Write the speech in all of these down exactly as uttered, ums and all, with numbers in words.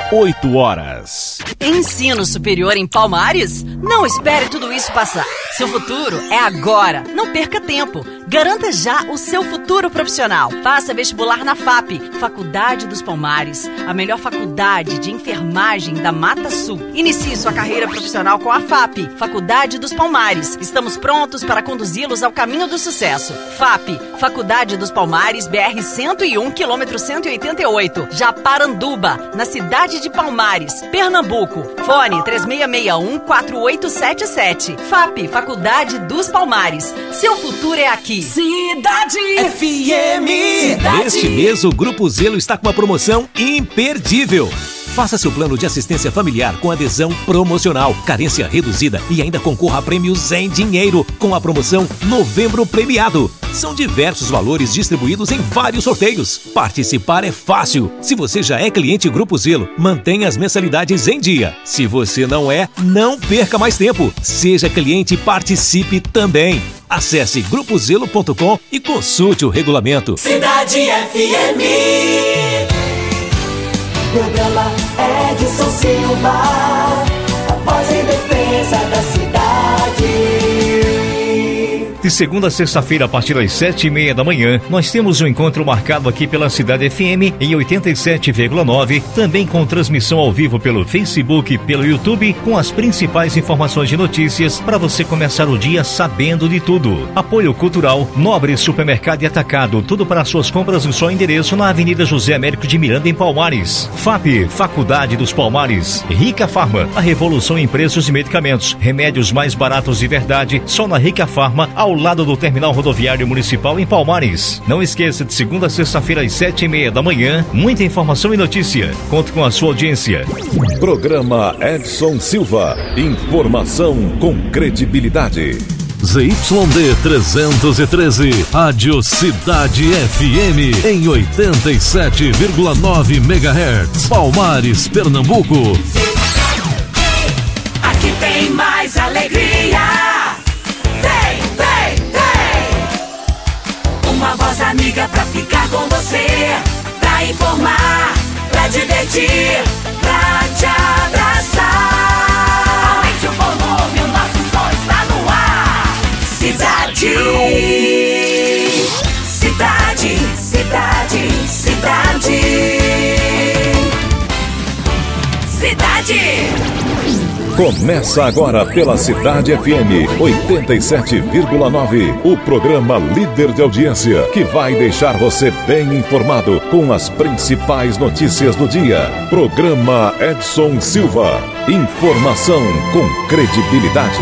oito horas. Ensino superior em Palmares? Não espere tudo isso passar. Seu futuro é agora. Não perca tempo. Garanta já o seu futuro profissional. Faça vestibular na F A P, Faculdade dos Palmares, a melhor faculdade de enfermagem da Mata Sul. Inicie sua carreira profissional com a F A P, Faculdade dos Palmares. Estamos prontos para conduzi-los ao caminho do sucesso. F A P, Faculdade dos Palmares, B R cento e um, quilômetro cento e oitenta e oito, Japaranduba, na cidade de Palmares, Pernambuco. Fone três seis seis um, quatro oito sete sete. F A P, Faculdade dos Palmares. Seu futuro é aqui. Cidade F M. Cidade. Neste mês, o Grupo Zelo está com uma promoção imperdível. Faça seu plano de assistência familiar com adesão promocional, carência reduzida e ainda concorra a prêmios em dinheiro com a promoção Novembro Premiado. São diversos valores distribuídos em vários sorteios. Participar é fácil. Se você já é cliente Grupo Zelo, mantenha as mensalidades em dia. Se você não é, não perca mais tempo. Seja cliente e participe também. Acesse grupo zelo ponto com e consulte o regulamento. Cidade F M. Programa Edson Silva, a voz em defesa da cidade. De segunda a sexta-feira, a partir das sete e meia da manhã, nós temos um encontro marcado aqui pela Cidade F M em oitenta e sete vírgula nove, também com transmissão ao vivo pelo Facebook e pelo YouTube, com as principais informações de notícias para você começar o dia sabendo de tudo. Apoio cultural, Nobre Supermercado e Atacado, tudo para suas compras em só endereço na Avenida José Américo de Miranda, em Palmares. F A P, Faculdade dos Palmares. Rica Farma, a revolução em preços e medicamentos. Remédios mais baratos de verdade, só na Rica Farma, ao lado do Terminal Rodoviário Municipal em Palmares. Não esqueça, de segunda a sexta-feira às sete e meia da manhã, muita informação e notícia. Conto com a sua audiência. Programa Edson Silva. Informação com credibilidade. Z Y D trezentos e treze, Rádio Cidade F M, em oitenta e sete vírgula nove megahertz, Palmares, Pernambuco. Aqui tem mais alegria. Uma voz amiga pra ficar com você, pra informar, pra divertir, pra te abraçar. Aumente o volume, o nosso som está no ar. Cidade, cidade, cidade, cidade, cidade. Começa agora pela Cidade F M oitenta e sete vírgula nove, o programa líder de audiência que vai deixar você bem informado com as principais notícias do dia. Programa Edson Silva. Informação com credibilidade.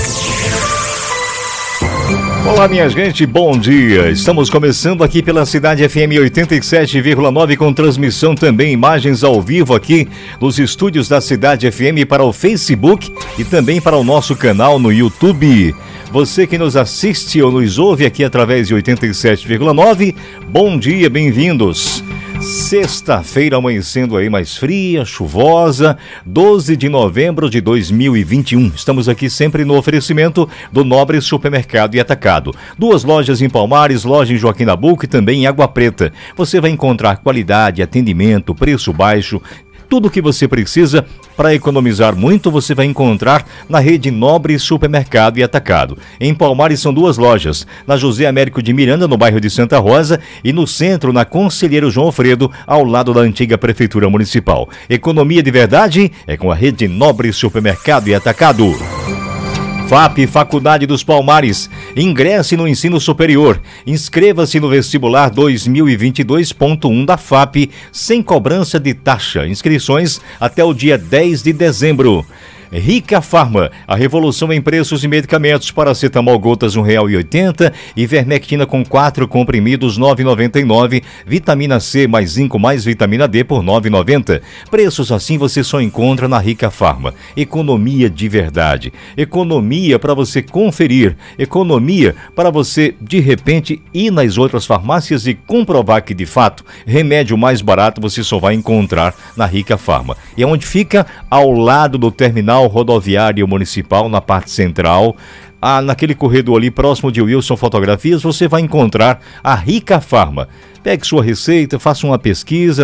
Olá, minha gente, bom dia. Estamos começando aqui pela Cidade F M oitenta e sete vírgula nove com transmissão também, imagens ao vivo aqui nos estúdios da Cidade F M para o Facebook e também para o nosso canal no YouTube. Você que nos assiste ou nos ouve aqui através de oitenta e sete vírgula nove, bom dia, bem-vindos. Sexta-feira amanhecendo aí mais fria, chuvosa, doze de novembro de dois mil e vinte e um. Estamos aqui sempre no oferecimento do Nobre Supermercado e Atacado. Duas lojas em Palmares, loja em Joaquim Nabuco e também em Água Preta. Você vai encontrar qualidade, atendimento, preço baixo. Tudo o que você precisa para economizar muito você vai encontrar na rede Nobre Supermercado e Atacado. Em Palmares são duas lojas, na José Américo de Miranda, no bairro de Santa Rosa, e no centro, na Conselheiro João Alfredo, ao lado da antiga Prefeitura Municipal. Economia de verdade é com a rede Nobre Supermercado e Atacado. F A P, Faculdade dos Palmares. Ingresse no ensino superior. Inscreva-se no vestibular dois mil e vinte e dois ponto um da F A P sem cobrança de taxa. Inscrições até o dia dez de dezembro. Rica Farma, a revolução em preços e medicamentos. Paracetamol gotas um real e oitenta centavos, ivermectina com quatro comprimidos nove reais e noventa e nove centavos, vitamina C mais zinco mais vitamina D por nove reais e noventa centavos. Preços assim você só encontra na Rica Farma. Economia de verdade. Economia para você conferir. Economia para você de repente ir nas outras farmácias e comprovar que de fato remédio mais barato você só vai encontrar na Rica Farma. E onde fica? Ao lado do terminal rodoviário municipal, na parte central, ah, naquele corredor ali próximo de Wilson Fotografias, você vai encontrar a Rica Farma. Pegue sua receita, faça uma pesquisa, né?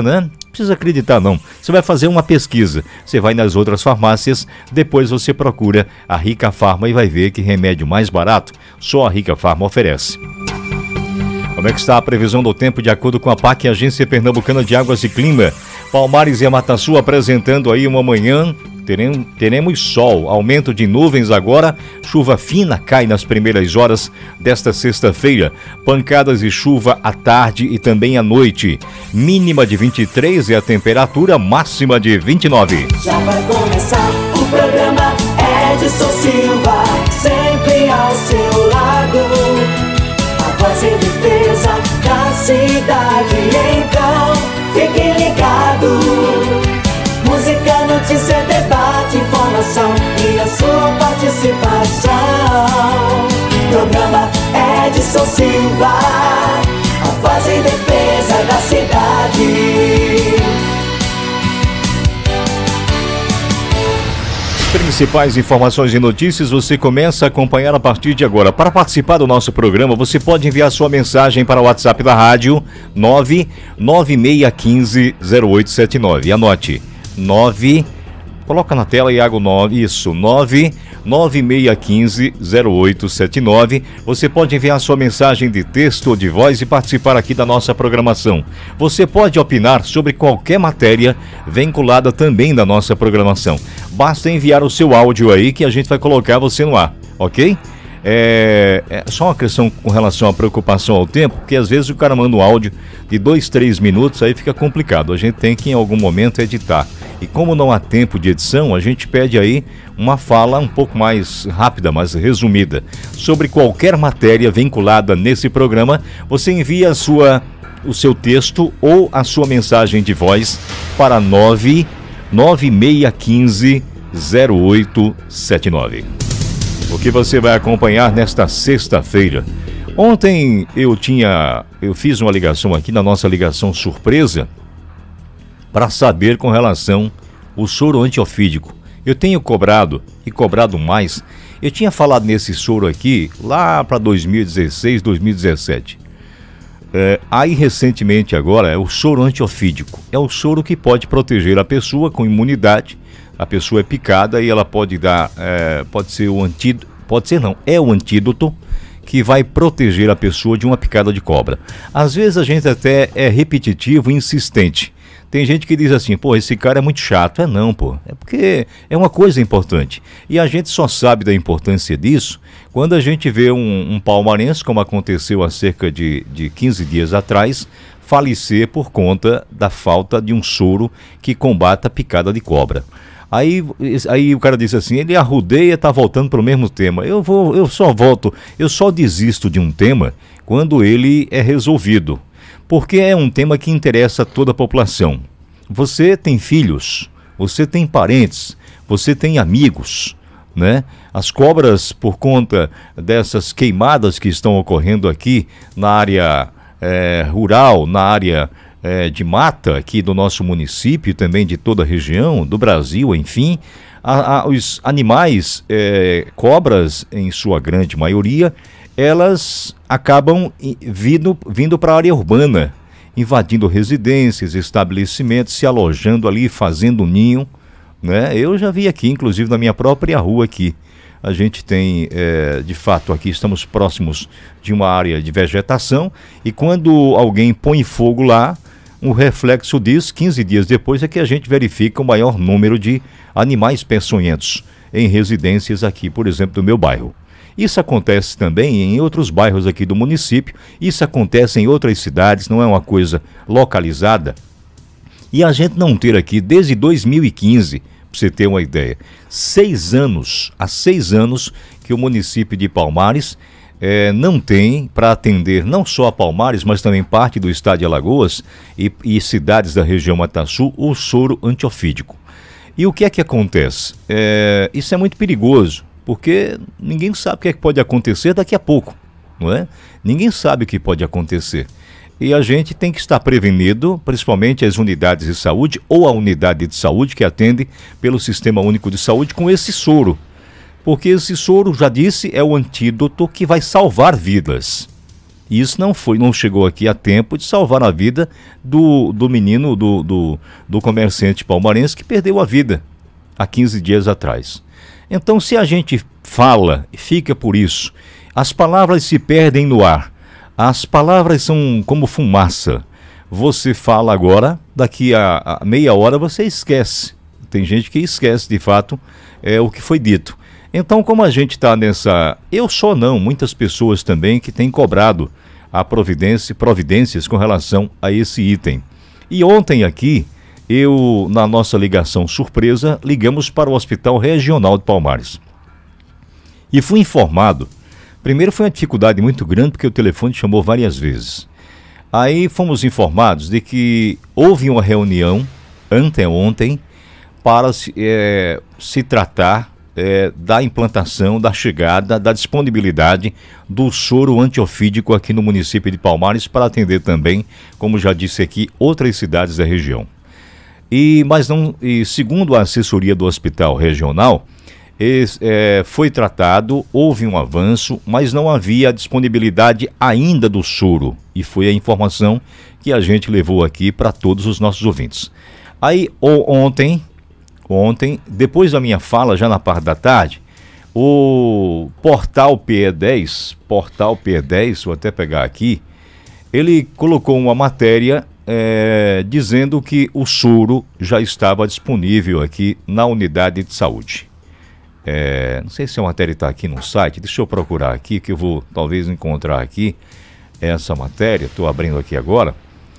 precisa acreditar não. Você vai fazer uma pesquisa, você vai nas outras farmácias, depois você procura a Rica Farma e vai ver que remédio mais barato só a Rica Farma oferece. Como é que está a previsão do tempo de acordo com a P A C, Agência Pernambucana de Águas e Clima? Palmares e Amataçu apresentando aí uma manhã, teremos, teremos sol, aumento de nuvens agora, chuva fina cai nas primeiras horas desta sexta-feira, pancadas e chuva à tarde e também à noite, mínima de vinte e três e a temperatura máxima de vinte e nove. Já vai começar o programa Edson Silva, sempre ao seu lado, a voz em defesa da cidade, então fique ligado. Música, notícia, debate, informação e a sua participação. Programa Edson Silva, a voz em defesa da cidade. Principais informações e notícias você começa a acompanhar a partir de agora. Para participar do nosso programa, você pode enviar sua mensagem para o WhatsApp da rádio nove nove seis um cinco zero oito sete nove. Anote, nove, coloca na tela, Iago, nove, isso, nove nove seis um cinco zero oito sete nove. Você pode enviar sua mensagem de texto ou de voz e participar aqui da nossa programação. Você pode opinar sobre qualquer matéria vinculada também da nossa programação. Basta enviar o seu áudio aí que a gente vai colocar você no ar, ok? É, é só uma questão com relação à preocupação ao tempo, porque às vezes o cara manda um áudio de dois, três minutos, aí fica complicado. A gente tem que em algum momento editar. E como não há tempo de edição, a gente pede aí uma fala um pouco mais rápida, mais resumida. Sobre qualquer matéria vinculada nesse programa, você envia a sua, o seu texto ou a sua mensagem de voz para nove nove seis um cinco zero oito sete nove. O que você vai acompanhar nesta sexta-feira? Ontem eu tinha, eu fiz uma ligação aqui na nossa ligação surpresa para saber com relação ao soro antiofídico. Eu tenho cobrado e cobrado mais. Eu tinha falado nesse soro aqui lá para dois mil e dezesseis, dois mil e dezessete. É, aí recentemente agora é o soro antiofídico. É o soro que pode proteger a pessoa com imunidade. A pessoa é picada e ela pode dar, é, pode ser o antídoto, pode ser não, é o antídoto que vai proteger a pessoa de uma picada de cobra. Às vezes a gente até é repetitivo e insistente. Tem gente que diz assim, pô, esse cara é muito chato. É não, pô, é porque é uma coisa importante. E a gente só sabe da importância disso quando a gente vê um, um palmarense, como aconteceu há cerca de, de quinze dias atrás, falecer por conta da falta de um soro que combata a picada de cobra. Aí, aí o cara disse assim, ele arrudeia, tá voltando para o mesmo tema. Eu vou, eu só volto, eu só desisto de um tema quando ele é resolvido. Porque é um tema que interessa a toda a população. Você tem filhos, você tem parentes, você tem amigos, né? As cobras, por conta dessas queimadas que estão ocorrendo aqui na área é, rural, na área é, de mata aqui do nosso município e também de toda a região, do Brasil, enfim, a, a, os animais, é, cobras em sua grande maioria, elas acabam vindo, vindo para a área urbana, invadindo residências, estabelecimentos, se alojando ali, fazendo ninho, né? Eu já vi aqui, inclusive na minha própria rua aqui, a gente tem, é, de fato, aqui estamos próximos de uma área de vegetação e quando alguém põe fogo lá, o reflexo disso, quinze dias depois, é que a gente verifica o maior número de animais peçonhentos em residências aqui, por exemplo, do meu bairro. Isso acontece também em outros bairros aqui do município, isso acontece em outras cidades, não é uma coisa localizada. E a gente não ter aqui, desde dois mil e quinze, para você ter uma ideia, seis anos, há seis anos que o município de Palmares é, não tem para atender não só a Palmares, mas também parte do estado de Alagoas e, e cidades da região Mataçu, o soro antiofídico. E o que é que acontece? É, isso é muito perigoso. Porque ninguém sabe o que, é que pode acontecer daqui a pouco, não é? Ninguém sabe o que pode acontecer. E a gente tem que estar prevenido, principalmente as unidades de saúde ou a unidade de saúde que atende pelo Sistema Único de Saúde com esse soro. Porque esse soro, já disse, é o antídoto que vai salvar vidas. E isso não foi, não chegou aqui a tempo de salvar a vida do, do menino, do, do, do comerciante palmarense que perdeu a vida há quinze dias atrás. Então, se a gente fala e fica por isso, as palavras se perdem no ar. As palavras são como fumaça. Você fala agora, daqui a, a meia hora você esquece. Tem gente que esquece, de fato, é, o que foi dito. Então, como a gente está nessa... Eu só não, muitas pessoas também que têm cobrado a providência, providências com relação a esse item. E ontem aqui, eu, na nossa ligação surpresa, ligamos para o Hospital Regional de Palmares. E fui informado, primeiro foi uma dificuldade muito grande, porque o telefone chamou várias vezes. Aí fomos informados de que houve uma reunião, anteontem, para se, é, se tratar é, da implantação, da chegada, da disponibilidade do soro antiofídico aqui no município de Palmares, para atender também, como já disse aqui, outras cidades da região. E, mas não, e segundo a assessoria do Hospital Regional, esse, é, foi tratado, houve um avanço, mas não havia disponibilidade ainda do soro. E foi a informação que a gente levou aqui para todos os nossos ouvintes. Aí, ontem... Ontem, depois da minha fala, já na parte da tarde, o portal P E dez, portal P E dez, vou até pegar aqui, ele colocou uma matéria é, dizendo que o soro já estava disponível aqui na unidade de saúde. É, não sei se a matéria está aqui no site, deixa eu procurar aqui, que eu vou talvez encontrar aqui essa matéria, estou abrindo aqui agora.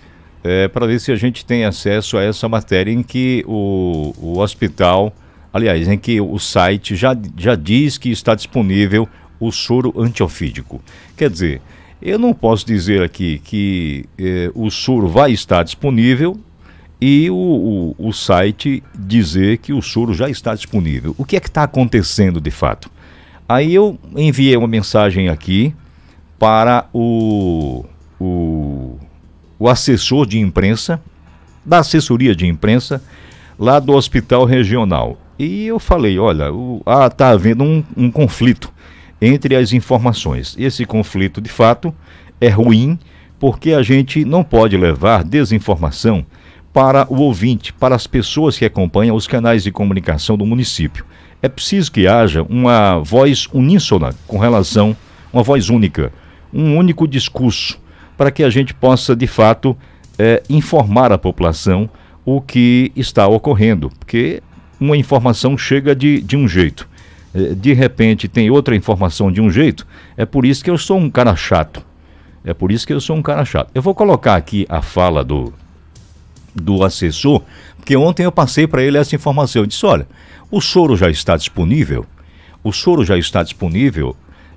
É, para ver se a gente tem acesso a essa matéria em que o, o hospital, aliás, em que o site já, já diz que está disponível o soro antiofídico. Quer dizer, eu não posso dizer aqui que é, o soro vai estar disponível e o, o, o site dizer que o soro já está disponível. O que é que está acontecendo de fato? Aí eu enviei uma mensagem aqui para o... o o assessor de imprensa, da assessoria de imprensa, lá do Hospital Regional. E eu falei, olha, está ah, tá havendo um, um conflito entre as informações. Esse conflito, de fato, é ruim, porque a gente não pode levar desinformação para o ouvinte, para as pessoas que acompanham os canais de comunicação do município. É preciso que haja uma voz uníssona com relação, uma voz única, um único discurso, para que a gente possa, de fato, é, informar a população o que está ocorrendo, porque uma informação chega de, de um jeito, é, de repente tem outra informação de um jeito, é por isso que eu sou um cara chato, é por isso que eu sou um cara chato. Eu vou colocar aqui a fala do, do assessor, porque ontem eu passei para ele essa informação, eu disse, olha, o soro já está disponível, o soro já está disponível,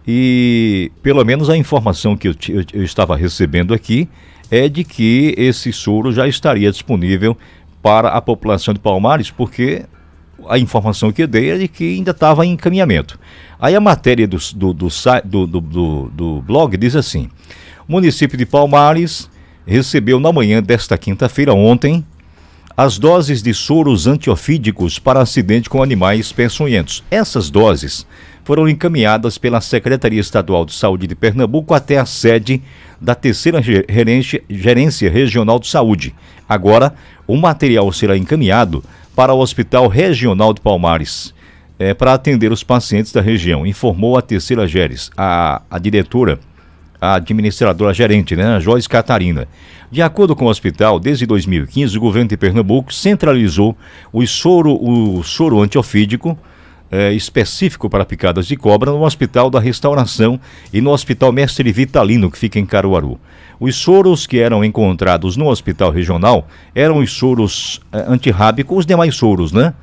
e pelo menos a informação que eu, eu, eu estava recebendo aqui é de que esse soro já estaria disponível para a população de Palmares, porque a informação que eu dei é de que ainda estava em encaminhamento. Aí a matéria do, do, do, do, do, do, do blog diz assim: o município de Palmares recebeu na manhã desta quinta-feira, ontem, as doses de soros antiofídicos para acidente com animais peçonhentos. Essas doses foram encaminhadas pela Secretaria Estadual de Saúde de Pernambuco até a sede da terceira gerência, gerência Regional de Saúde. Agora, o material será encaminhado para o Hospital Regional de Palmares, é, para atender os pacientes da região, informou a terceira Geres, a, a diretora, a administradora gerente, né, a Joyce Catarina. De acordo com o hospital, desde dois mil e quinze, o governo de Pernambuco centralizou o soro, o soro antiofídico, É, específico para picadas de cobra no Hospital da Restauração e no Hospital Mestre Vitalino, que fica em Caruaru. Os soros que eram encontrados no Hospital Regional eram os soros é, antirrábicos, os demais soros, né?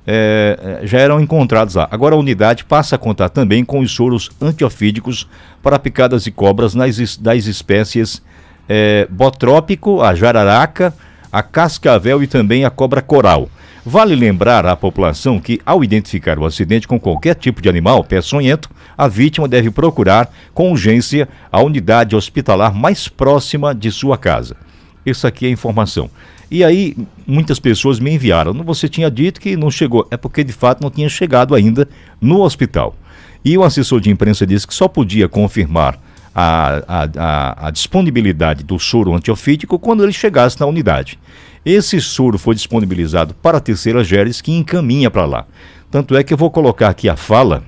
É, já eram encontrados lá. Agora a unidade passa a contar também com os soros antiofídicos para picadas de cobras nas, das espécies é, botrópico, a jararaca, a cascavel e também a cobra coral. Vale lembrar à população que, ao identificar o acidente com qualquer tipo de animal peçonhento, a vítima deve procurar, com urgência, a unidade hospitalar mais próxima de sua casa. Isso aqui é a informação. E aí, muitas pessoas me enviaram. Você tinha dito que não chegou. É porque, de fato, não tinha chegado ainda no hospital. E o assessor de imprensa disse que só podia confirmar a, a, a, a disponibilidade do soro antiofídico quando ele chegasse na unidade. Esse soro foi disponibilizado para a Terceira Geres, que encaminha para lá. Tanto é que eu vou colocar aqui a fala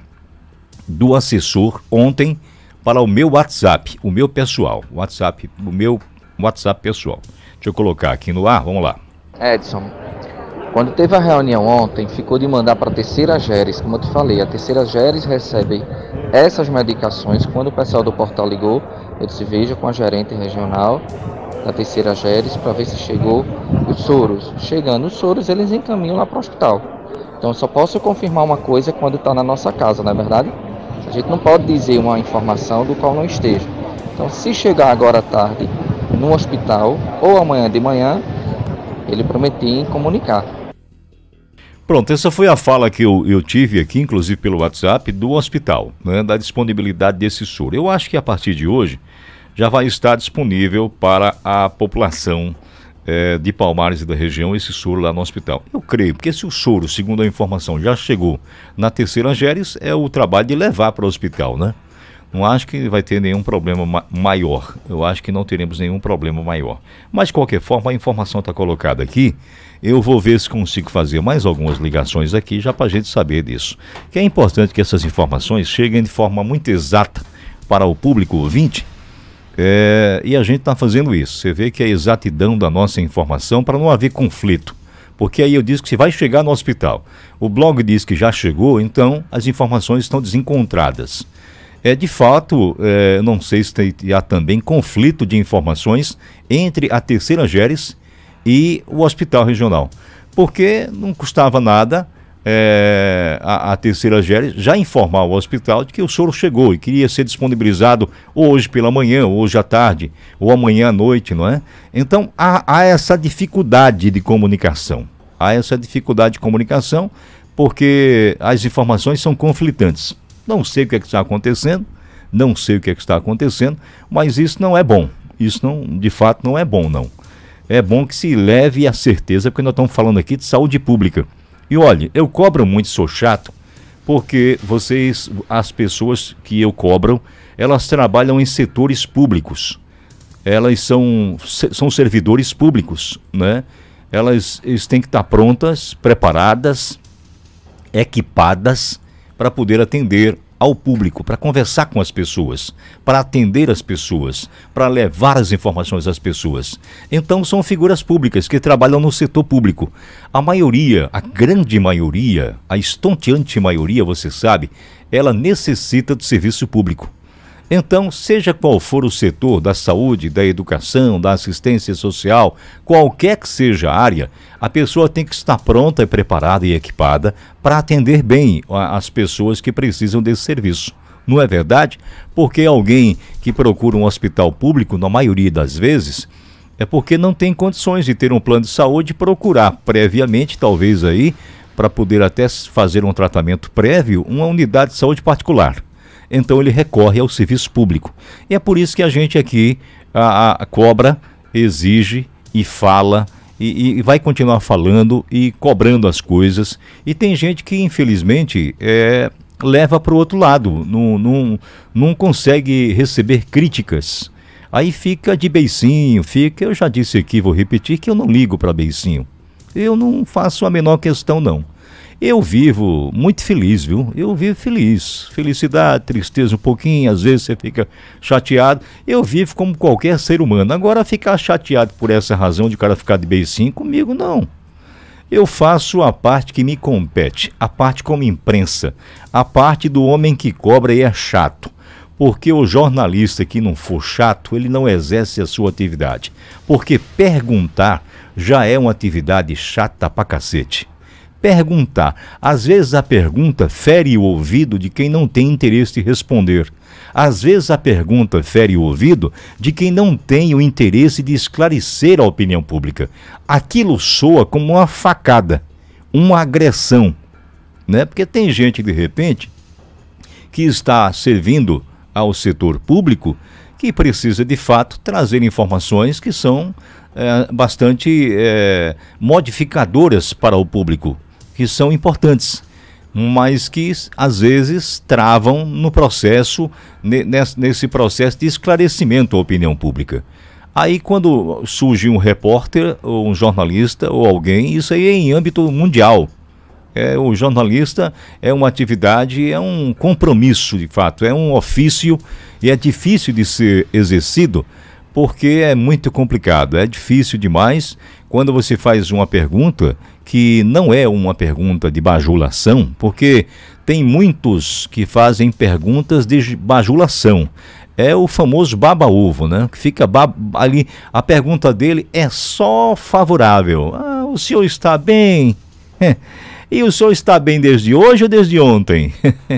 do assessor ontem para o meu WhatsApp, o meu pessoal, WhatsApp, o meu WhatsApp pessoal. Deixa eu colocar aqui no ar, vamos lá. Edson, quando teve a reunião ontem, ficou de mandar para a Terceira Geres, como eu te falei, a Terceira Geres recebe essas medicações. Quando o pessoal do portal ligou, eu disse, veja com a gerente regional da Terceira Geres para ver se chegou os soros. Chegando os soros, eles encaminham lá para o hospital. Então eu só posso confirmar uma coisa quando está na nossa casa, não é verdade? A gente não pode dizer uma informação do qual não esteja. Então, se chegar agora à tarde no hospital ou amanhã de manhã, ele prometia em comunicar. Pronto, essa foi a fala que eu, eu tive aqui, inclusive pelo WhatsApp, do hospital, né, da disponibilidade desse soro. Eu acho que a partir de hoje já vai estar disponível para a população é, de Palmares e da região esse soro lá no hospital. Eu creio, porque se o soro, segundo a informação, já chegou na Terceira Geres, é o trabalho de levar para o hospital, né? Não acho que vai ter nenhum problema ma- maior. Eu acho que não teremos nenhum problema maior. Mas, de qualquer forma, a informação está colocada aqui. Eu vou ver se consigo fazer mais algumas ligações aqui, já para a gente saber disso. Que é importante que essas informações cheguem de forma muito exata para o público ouvinte. É, e a gente está fazendo isso. Você vê que é a exatidão da nossa informação para não haver conflito. Porque aí eu disse que se vai chegar no hospital. O blog diz que já chegou, então as informações estão desencontradas. É, de fato, é, não sei se tem, há também conflito de informações entre a Terceira Geres e o Hospital Regional. Porque não custava nada é, a, a Terceira Geres já informar o hospital de que o soro chegou e queria ser disponibilizado hoje pela manhã, hoje à tarde, ou amanhã à noite, não é? Então, há, há essa dificuldade de comunicação. Há essa dificuldade de comunicação porque as informações são conflitantes. Não sei o que é que está acontecendo, não sei o que é que está acontecendo, mas isso não é bom. Isso, não, de fato, não é bom, não. É bom que se leve a certeza, porque nós estamos falando aqui de saúde pública. E olha, eu cobro muito, sou chato, porque vocês, as pessoas que eu cobro, elas trabalham em setores públicos. Elas são, são servidores públicos, né? Elas, eles têm que estar prontas, preparadas, equipadas, para poder atender ao público, para conversar com as pessoas, para atender as pessoas, para levar as informações às pessoas. Então são figuras públicas que trabalham no setor público. A maioria, a grande maioria, a estonteante maioria, você sabe, ela necessita do serviço público. Então, seja qual for o setor da saúde, da educação, da assistência social, qualquer que seja a área, a pessoa tem que estar pronta, preparada e equipada para atender bem as pessoas que precisam desse serviço. Não é verdade? Porque alguém que procura um hospital público, na maioria das vezes, é porque não tem condições de ter um plano de saúde e procurar previamente, talvez aí, para poder até fazer um tratamento prévio, uma unidade de saúde particular. Então ele recorre ao serviço público. E é por isso que a gente aqui a, a cobra, exige e fala e, e vai continuar falando e cobrando as coisas. E tem gente que infelizmente é, leva para o outro lado, não, não, não consegue receber críticas. Aí fica de beicinho, fica, eu já disse aqui, vou repetir, que eu não ligo para beicinho. Eu não faço a menor questão não. Eu vivo muito feliz, viu? Eu vivo feliz. Felicidade, tristeza um pouquinho, às vezes você fica chateado. Eu vivo como qualquer ser humano. Agora, ficar chateado por essa razão de o cara ficar de beicinho comigo, não. Eu faço a parte que me compete, a parte como imprensa, a parte do homem que cobra e é chato. Porque o jornalista que não for chato, ele não exerce a sua atividade. Porque perguntar já é uma atividade chata pra cacete. Perguntar. Às vezes a pergunta fere o ouvido de quem não tem interesse em responder. Às vezes a pergunta fere o ouvido de quem não tem o interesse de esclarecer a opinião pública. Aquilo soa como uma facada, uma agressão, né? Porque tem gente, de repente, que está servindo ao setor público que precisa, de fato, trazer informações que são é, bastante é, modificadoras para o público, que são importantes. mas que às vezes travam no processo, nesse processo de esclarecimento à opinião pública. Aí quando surge um repórter, ou um jornalista, ou alguém, isso aí é em âmbito mundial. É, o jornalista é uma atividade, é um compromisso de fato, é um ofício e é difícil de ser exercido porque é muito complicado, é difícil demais quando você faz uma pergunta que não é uma pergunta de bajulação, porque tem muitos que fazem perguntas de bajulação. É o famoso baba-ovo, né? Que fica baba, ali, a pergunta dele é só favorável. Ah, o senhor está bem? E o senhor está bem desde hoje ou desde ontem?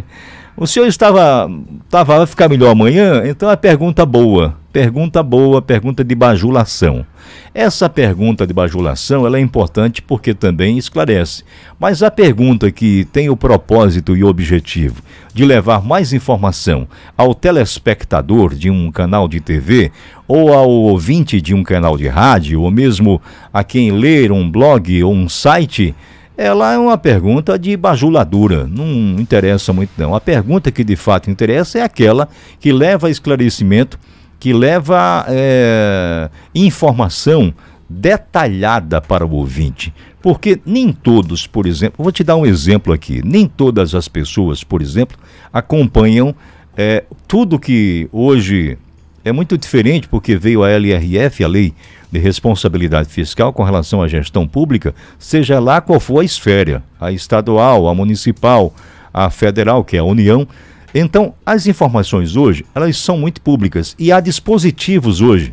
O senhor estava, estava vai ficar melhor amanhã? Então é pergunta boa, pergunta boa, pergunta de bajulação. Essa pergunta de bajulação, ela é importante porque também esclarece. Mas a pergunta que tem o propósito e o objetivo de levar mais informação ao telespectador de um canal de T V ou ao ouvinte de um canal de rádio ou mesmo a quem ler um blog ou um site, ela é uma pergunta de bajuladura, não interessa muito não. A pergunta que de fato interessa é aquela que leva a esclarecimento, que leva é, informação detalhada para o ouvinte. Porque nem todos, por exemplo, vou te dar um exemplo aqui, nem todas as pessoas, por exemplo, acompanham é, tudo que hoje é muito diferente, porque veio a L R F, a Lei de Responsabilidade Fiscal com relação à gestão pública, seja lá qual for a esfera, a estadual, a municipal, a federal, que é a União. Então, as informações hoje, elas são muito públicas e há dispositivos hoje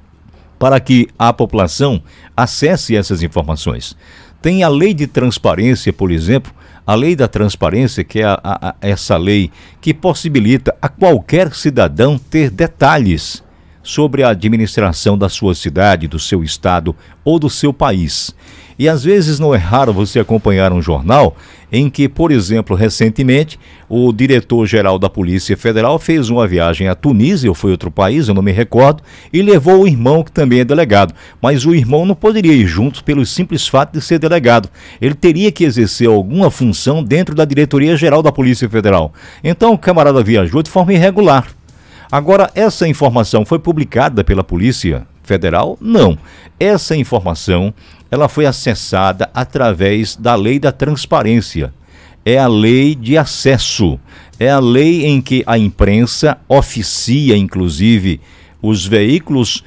para que a população acesse essas informações. Tem a Lei de Transparência, por exemplo, a Lei da Transparência, que é a, a, a, essa lei que possibilita a qualquer cidadão ter detalhes sobre a administração da sua cidade, do seu estado ou do seu país. E às vezes não é raro você acompanhar um jornal em que, por exemplo, recentemente, o diretor-geral da Polícia Federal fez uma viagem à Tunísia, ou foi outro país, eu não me recordo, e levou o irmão, que também é delegado. Mas o irmão não poderia ir junto pelo simples fato de ser delegado. Ele teria que exercer alguma função dentro da Diretoria-Geral da Polícia Federal. Então o camarada viajou de forma irregular. Agora, essa informação foi publicada pela Polícia Federal? Não. Essa informação, ela foi acessada através da Lei da Transparência. É a lei de acesso. É a lei em que a imprensa oficia, inclusive, os veículos,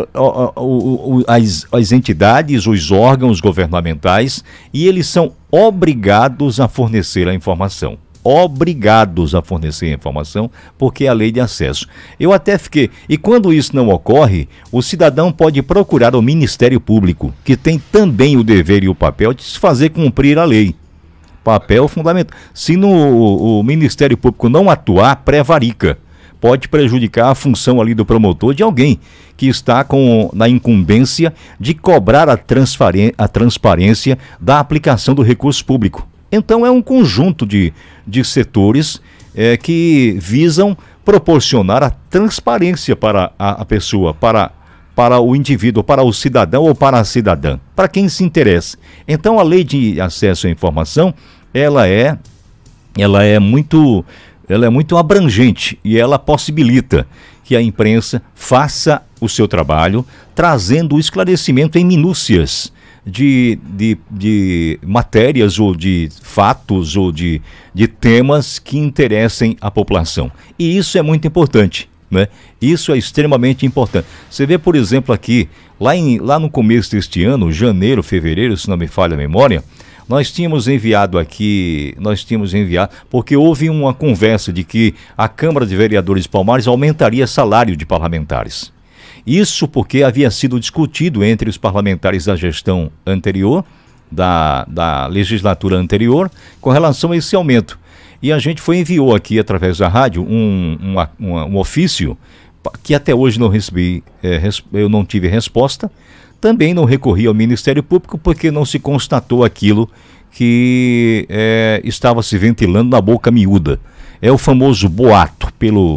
as, as entidades, os órgãos governamentais, e eles são obrigados a fornecer a informação. Obrigados a fornecer a informação, porque é a lei de acesso. Eu até fiquei... E quando isso não ocorre, o cidadão pode procurar o Ministério Público, que tem também o dever e o papel de se fazer cumprir a lei. Papel fundamental. Se no, o, o Ministério Público não atuar, prevarica. Pode prejudicar a função ali do promotor, de alguém que está com, na incumbência de cobrar a, a transparência da aplicação do recurso público. Então é um conjunto de, de setores é, que visam proporcionar a transparência para a, a pessoa, para, para o indivíduo, para o cidadão ou para a cidadã, para quem se interessa. Então a lei de acesso à informação, ela é, ela é muito, ela é muito abrangente e ela possibilita que a imprensa faça o seu trabalho, trazendo o esclarecimento em minúcias De, de, de matérias ou de fatos ou de, de temas que interessem a população. E isso é muito importante, né? Isso é extremamente importante. Você vê, por exemplo, aqui, lá, em, lá no começo deste ano, janeiro, fevereiro, se não me falha a memória, nós tínhamos enviado aqui, nós tínhamos enviado, porque houve uma conversa de que a Câmara de Vereadores de Palmares aumentaria salário de parlamentares. Isso porque havia sido discutido entre os parlamentares da gestão anterior, da, da legislatura anterior, com relação a esse aumento. E a gente foi enviou aqui, através da rádio, um, uma, uma, um ofício que até hoje não recebi, é, res, eu não tive resposta. Também não recorri ao Ministério Público porque não se constatou aquilo que é, estava se ventilando na boca miúda. É o famoso boato, pelo...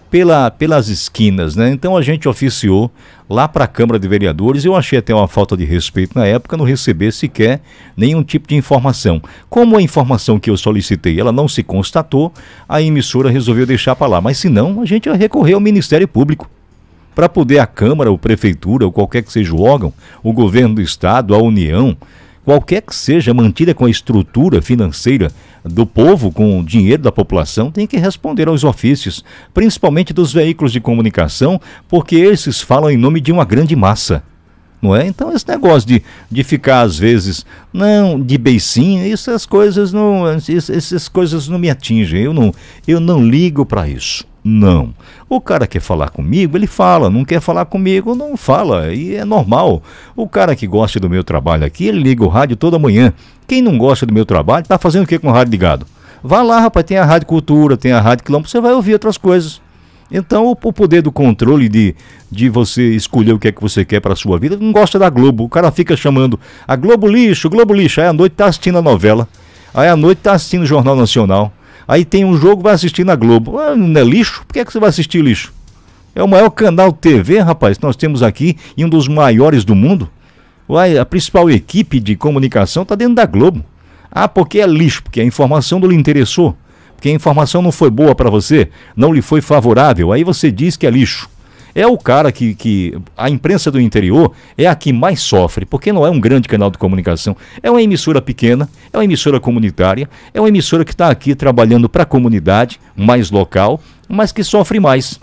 pela, pelas esquinas, né? Então a gente oficiou lá para a Câmara de Vereadores. Eu achei até uma falta de respeito na época não receber sequer nenhum tipo de informação. Como a informação que eu solicitei, ela não se constatou, a emissora resolveu deixar para lá. Mas se não, a gente ia recorrer ao Ministério Público para poder a Câmara, ou Prefeitura, ou qualquer que seja o órgão, o Governo do Estado, a União, qualquer que seja mantida com a estrutura financeira do povo, com o dinheiro da população, tem que responder aos ofícios, principalmente dos veículos de comunicação, porque esses falam em nome de uma grande massa, não é? Então esse negócio de, de ficar às vezes, não, de beicinho, essas coisas não, essas coisas não me atingem, eu não, eu não ligo para isso. Não. O cara quer falar comigo, ele fala. Não quer falar comigo, não fala. E é normal. O cara que gosta do meu trabalho aqui, ele liga o rádio toda manhã. Quem não gosta do meu trabalho, tá fazendo o que com o rádio ligado? Vá lá, rapaz, tem a Rádio Cultura, tem a Rádio Quilombo, você vai ouvir outras coisas. Então o, o poder do controle de, de você escolher o que é que você quer para a sua vida, não gosta da Globo. O cara fica chamando a Globo lixo, Globo lixo. Aí à noite tá assistindo a novela. Aí à noite tá assistindo o Jornal Nacional. Aí tem um jogo, vai assistir na Globo. Ah, não é lixo? Por que é que você vai assistir lixo? É o maior canal T V, rapaz, que nós temos aqui, e um dos maiores do mundo. Uai, a principal equipe de comunicação está dentro da Globo. Ah, porque é lixo? Porque a informação não lhe interessou. Porque a informação não foi boa para você, não lhe foi favorável. Aí você diz que é lixo. É o cara que, que... A imprensa do interior é a que mais sofre, porque não é um grande canal de comunicação. É uma emissora pequena, é uma emissora comunitária, é uma emissora que está aqui trabalhando para a comunidade, mais local, mas que sofre mais.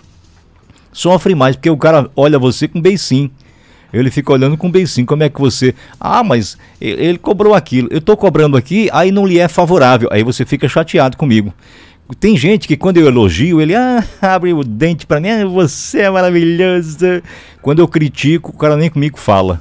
Sofre mais, porque o cara olha você com beicinho. Ele fica olhando com beicinho. Como é que você... Ah, mas ele cobrou aquilo. Eu estou cobrando aqui, aí não lhe é favorável. Aí você fica chateado comigo. Tem gente que quando eu elogio, ele ah, abre o dente pra mim, ah, você é maravilhoso. Quando eu critico, o cara nem comigo fala.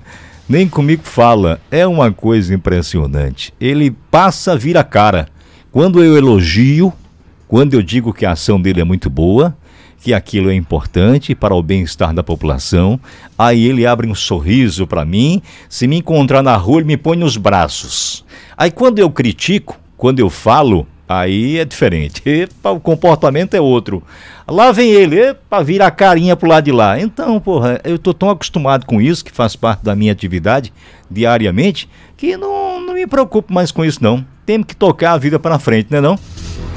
Nem comigo fala. É uma coisa impressionante. Ele passa a vir a cara. Quando eu elogio, quando eu digo que a ação dele é muito boa, que aquilo é importante para o bem-estar da população, aí ele abre um sorriso para mim, se me encontrar na rua, ele me põe nos braços. Aí quando eu critico, quando eu falo, aí é diferente. Epa, o comportamento é outro. Lá vem ele, epa, vira a carinha pro lado de lá. Então, porra, eu tô tão acostumado com isso, que faz parte da minha atividade diariamente, que não, não me preocupo mais com isso, não. Temos que tocar a vida para frente, né não?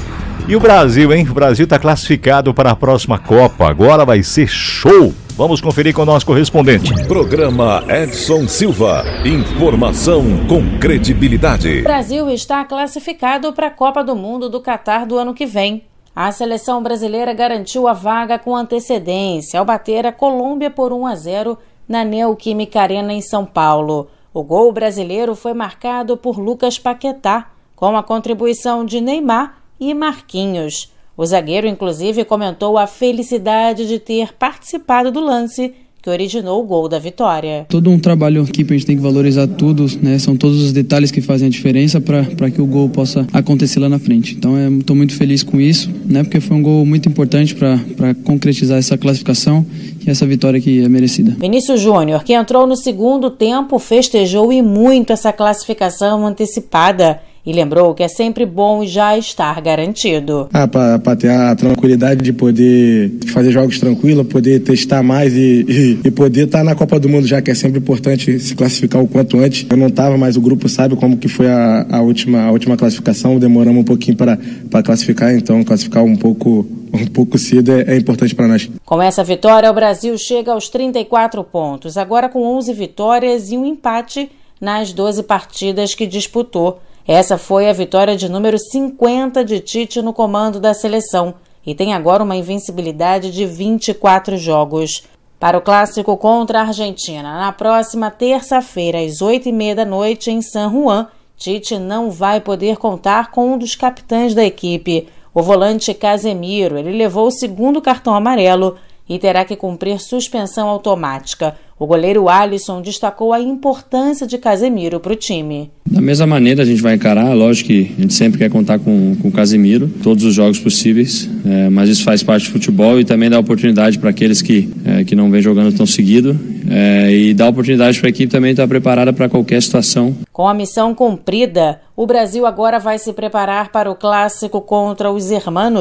E o Brasil, hein? O Brasil está classificado para a próxima Copa. Agora vai ser show! Vamos conferir com o nosso correspondente. Programa Edson Silva. Informação com credibilidade. O Brasil está classificado para a Copa do Mundo do Catar do ano que vem. A seleção brasileira garantiu a vaga com antecedência ao bater a Colômbia por um a zero na Neoquímica Arena em São Paulo. O gol brasileiro foi marcado por Lucas Paquetá, com a contribuição de Neymar e Marquinhos. O zagueiro, inclusive, comentou a felicidade de ter participado do lance que originou o gol da vitória. Todo um trabalho aqui, a gente tem que valorizar tudo, né? São todos os detalhes que fazem a diferença para que o gol possa acontecer lá na frente. Então, estou muito feliz com isso, né? Porque foi um gol muito importante para concretizar essa classificação e essa vitória que é merecida. Vinícius Júnior, que entrou no segundo tempo, festejou e muito essa classificação antecipada. E lembrou que é sempre bom já estar garantido. Ah, para ter a tranquilidade de poder fazer jogos tranquilos, poder testar mais e, e, e poder estar tá na Copa do Mundo, já que é sempre importante se classificar o quanto antes. Eu não estava, mas o grupo sabe como que foi a, a, última, a última classificação. Demoramos um pouquinho para classificar, então classificar um pouco, um pouco cedo é, é importante para nós. Com essa vitória, o Brasil chega aos trinta e quatro pontos, agora com onze vitórias e um empate nas doze partidas que disputou. Essa foi a vitória de número cinquenta de Tite no comando da seleção e tem agora uma invencibilidade de vinte e quatro jogos. Para o clássico contra a Argentina, na próxima terça-feira, às oito e meia da noite, em San Juan, Tite não vai poder contar com um dos capitães da equipe, o volante Casemiro. Ele levou o segundo cartão amarelo e terá que cumprir suspensão automática. O goleiro Alisson destacou a importância de Casemiro para o time. Da mesma maneira a gente vai encarar, lógico que a gente sempre quer contar com, com o Casemiro, todos os jogos possíveis, é, mas isso faz parte do futebol e também dá oportunidade para aqueles que, é, que não vêm jogando tão seguido, é, e dá oportunidade para a equipe também estar preparada para qualquer situação. Com a missão cumprida, o Brasil agora vai se preparar para o clássico contra os hermanos,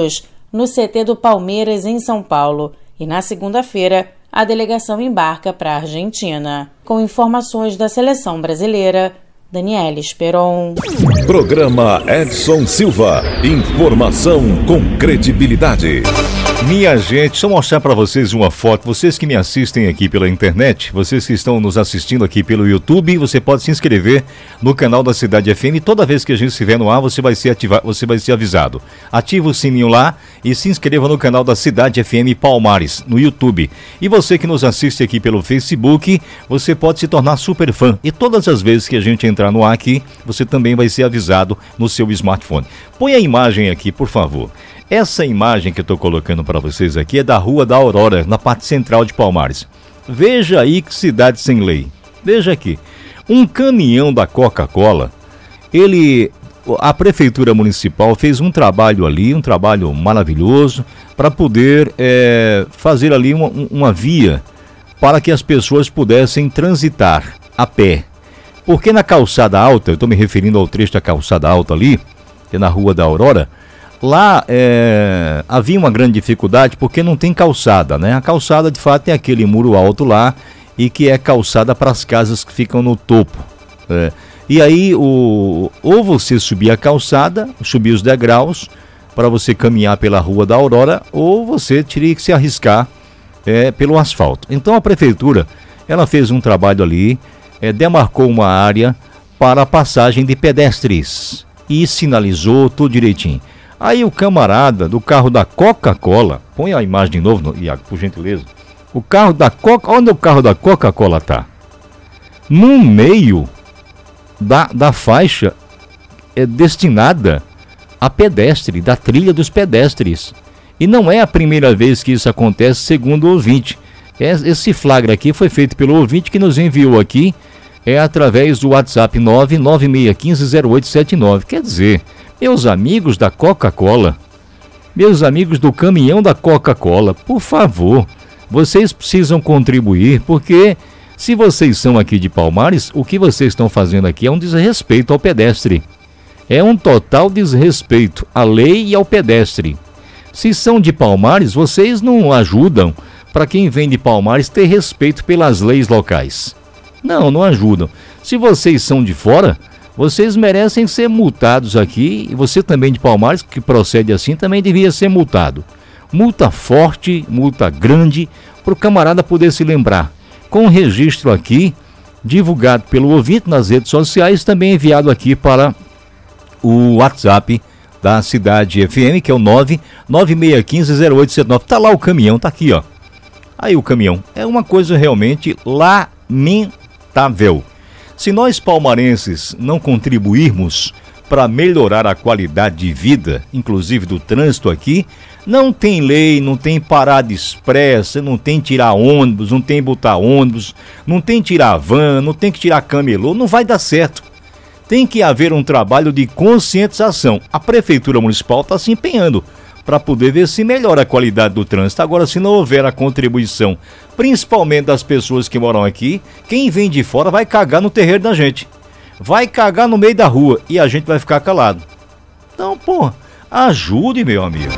no C T do Palmeiras, em São Paulo. E na segunda-feira, a delegação embarca para a Argentina. Com informações da seleção brasileira, Daniela Esperon. Programa Edson Silva. Informação com credibilidade. Minha gente, só mostrar para vocês uma foto. Vocês que me assistem aqui pela internet, vocês que estão nos assistindo aqui pelo YouTube, você pode se inscrever no canal da Cidade F M. Toda vez que a gente estiver no ar, você vai ser ativado, você vai ser avisado. Ativa o sininho lá e se inscreva no canal da Cidade F M Palmares, no YouTube. E você que nos assiste aqui pelo Facebook, você pode se tornar super fã. E todas as vezes que a gente entrar no ar aqui, você também vai ser avisado no seu smartphone. Põe a imagem aqui, por favor. Essa imagem que eu estou colocando para vocês aqui é da Rua da Aurora, na parte central de Palmares. Veja aí que cidade sem lei. Veja aqui. Um caminhão da Coca-Cola, ele, a Prefeitura Municipal fez um trabalho ali, um trabalho maravilhoso, para poder é, fazer ali uma, uma via para que as pessoas pudessem transitar a pé. Porque na calçada alta, eu estou me referindo ao trecho da calçada alta ali, que é na Rua da Aurora, lá é, havia uma grande dificuldade porque não tem calçada, né? A calçada de fato é aquele muro alto lá e que é calçada para as casas que ficam no topo. É. E aí o, ou você subir a calçada, subir os degraus para você caminhar pela Rua da Aurora, ou você teria que se arriscar é, pelo asfalto. Então a prefeitura ela fez um trabalho ali, é, demarcou uma área para a passagem de pedestres e sinalizou tudo direitinho. Aí o camarada do carro da Coca-Cola, põe a imagem de novo, Iago, por gentileza. O carro da Coca, onde o carro da Coca-Cola tá? No meio da, da faixa é destinada a pedestre, da trilha dos pedestres. E não é a primeira vez que isso acontece, segundo o ouvinte. Esse flagra aqui foi feito pelo ouvinte que nos enviou aqui, é através do WhatsApp nove nove seis um cinco zero oito sete nove. Quer dizer, meus amigos da Coca-Cola, meus amigos do caminhão da Coca-Cola, por favor, vocês precisam contribuir, porque se vocês são aqui de Palmares, o que vocês estão fazendo aqui é um desrespeito ao pedestre. É um total desrespeito à lei e ao pedestre. Se são de Palmares, vocês não ajudam para quem vem de Palmares ter respeito pelas leis locais. Não, não ajudam. Se vocês são de fora, vocês merecem ser multados aqui, e você também de Palmares, que procede assim, também devia ser multado. Multa forte, multa grande, para o camarada poder se lembrar. Com o registro aqui, divulgado pelo ouvinte nas redes sociais, também enviado aqui para o WhatsApp da Cidade F M, que é o nove nove seis um cinco zero oito sete nove. Tá lá o caminhão, tá aqui, ó. Aí o caminhão. É uma coisa realmente lamentável. Se nós palmarenses não contribuirmos para melhorar a qualidade de vida, inclusive do trânsito aqui, não tem lei, não tem parada expressa, não tem tirar ônibus, não tem botar ônibus, não tem tirar van, não tem que tirar camelô, não vai dar certo. Tem que haver um trabalho de conscientização. A Prefeitura Municipal está se empenhando para poder ver se melhora a qualidade do trânsito. Agora, se não houver a contribuição, principalmente das pessoas que moram aqui, quem vem de fora vai cagar no terreiro da gente. Vai cagar no meio da rua e a gente vai ficar calado. Então, pô, ajude, meu amigo.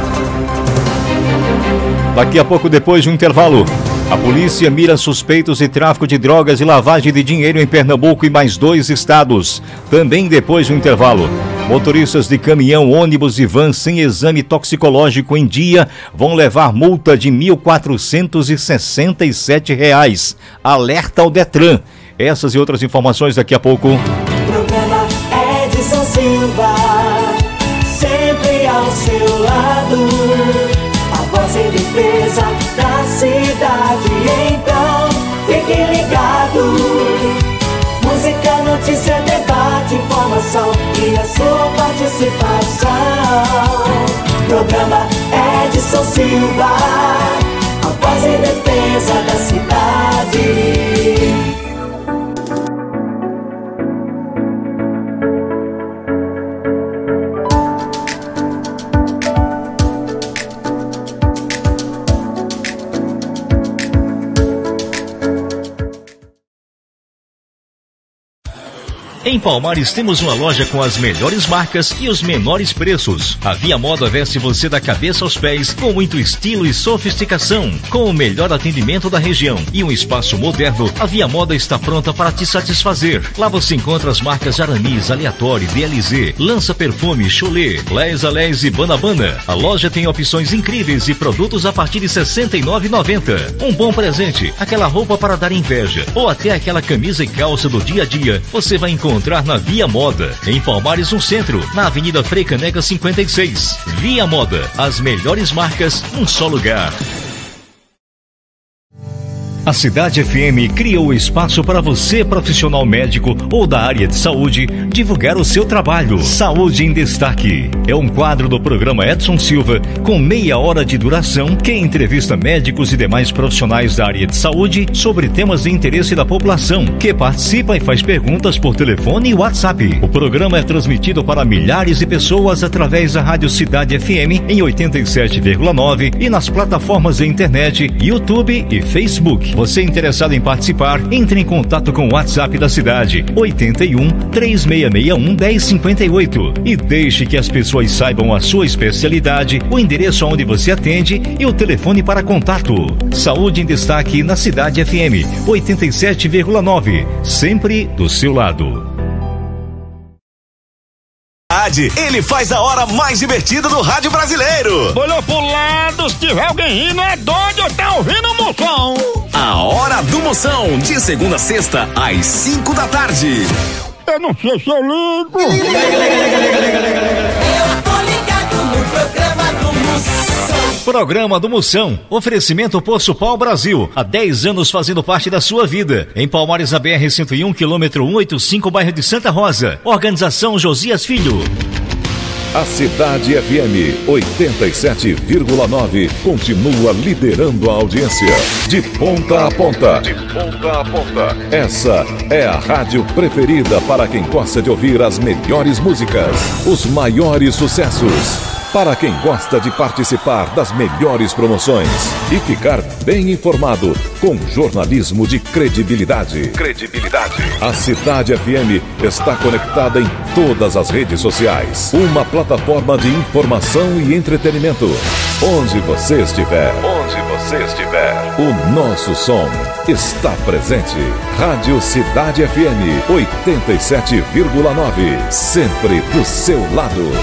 Daqui a pouco, depois de um intervalo, a polícia mira suspeitos de tráfico de drogas e lavagem de dinheiro em Pernambuco e mais dois estados. Também depois de um intervalo, motoristas de caminhão, ônibus e van sem exame toxicológico em dia vão levar multa de mil quatrocentos e sessenta e sete reais. Alerta ao Detran. Essas e outras informações daqui a pouco. Programa Edson Silva, sempre ao seu lado. A voz em defesa da cidade, então fique ligado. Música, notícia, debate, informação e a sua participação. Programa Edson Silva, a voz em defesa da cidade. Em Palmares temos uma loja com as melhores marcas e os menores preços. A Via Moda veste você da cabeça aos pés com muito estilo e sofisticação. Com o melhor atendimento da região e um espaço moderno, a Via Moda está pronta para te satisfazer. Lá você encontra as marcas Aramis, Aleatório, D L Z, Lança Perfume, Cholet, Les Alés e Banabana. A loja tem opções incríveis e produtos a partir de sessenta e nove reais e noventa centavos. Um bom presente, aquela roupa para dar inveja ou até aquela camisa e calça do dia a dia, você vai encontrar na Via Moda. Em Palmares, no centro, na Avenida Frei Caneca cinquenta e seis. Via Moda, as melhores marcas num só lugar. A Cidade F M criou espaço para você, profissional médico ou da área de saúde, divulgar o seu trabalho. Saúde em Destaque é um quadro do programa Edson Silva com meia hora de duração que entrevista médicos e demais profissionais da área de saúde sobre temas de interesse da população, que participa e faz perguntas por telefone e WhatsApp. O programa é transmitido para milhares de pessoas através da Rádio Cidade F M em oitenta e sete vírgula nove e nas plataformas de internet, YouTube e Facebook. Você interessado em participar, entre em contato com o WhatsApp da cidade, oitenta e um, três seis seis um, um zero cinco oito, e deixe que as pessoas saibam a sua especialidade, o endereço onde você atende e o telefone para contato. Saúde em Destaque na Cidade F M, oitenta e sete vírgula nove, sempre do seu lado. Ele faz a hora mais divertida do rádio brasileiro. Olhou pro lado, se tiver alguém rindo, é doido, tá ouvindo o Moção. A Hora do Moção, de segunda a sexta, às cinco da tarde. Eu não sei se eu ligo. Eu tô ligado no programa do Moção. Programa do Moção, oferecimento Poço Pau Brasil, há dez anos fazendo parte da sua vida. Em Palmares, na B R cento e um, quilômetro cento e oitenta e cinco, bairro de Santa Rosa. Organização Josias Filho. A Cidade F M oitenta e sete vírgula nove continua liderando a audiência de ponta a ponta. De ponta a ponta. Essa é a rádio preferida para quem gosta de ouvir as melhores músicas, os maiores sucessos. Para quem gosta de participar das melhores promoções e ficar bem informado com jornalismo de credibilidade. Credibilidade. A Cidade F M está conectada em todas as redes sociais. Uma plataforma de informação e entretenimento. Onde você estiver. Onde você estiver. O nosso som está presente. Rádio Cidade F M oitenta e sete vírgula nove. Sempre do seu lado.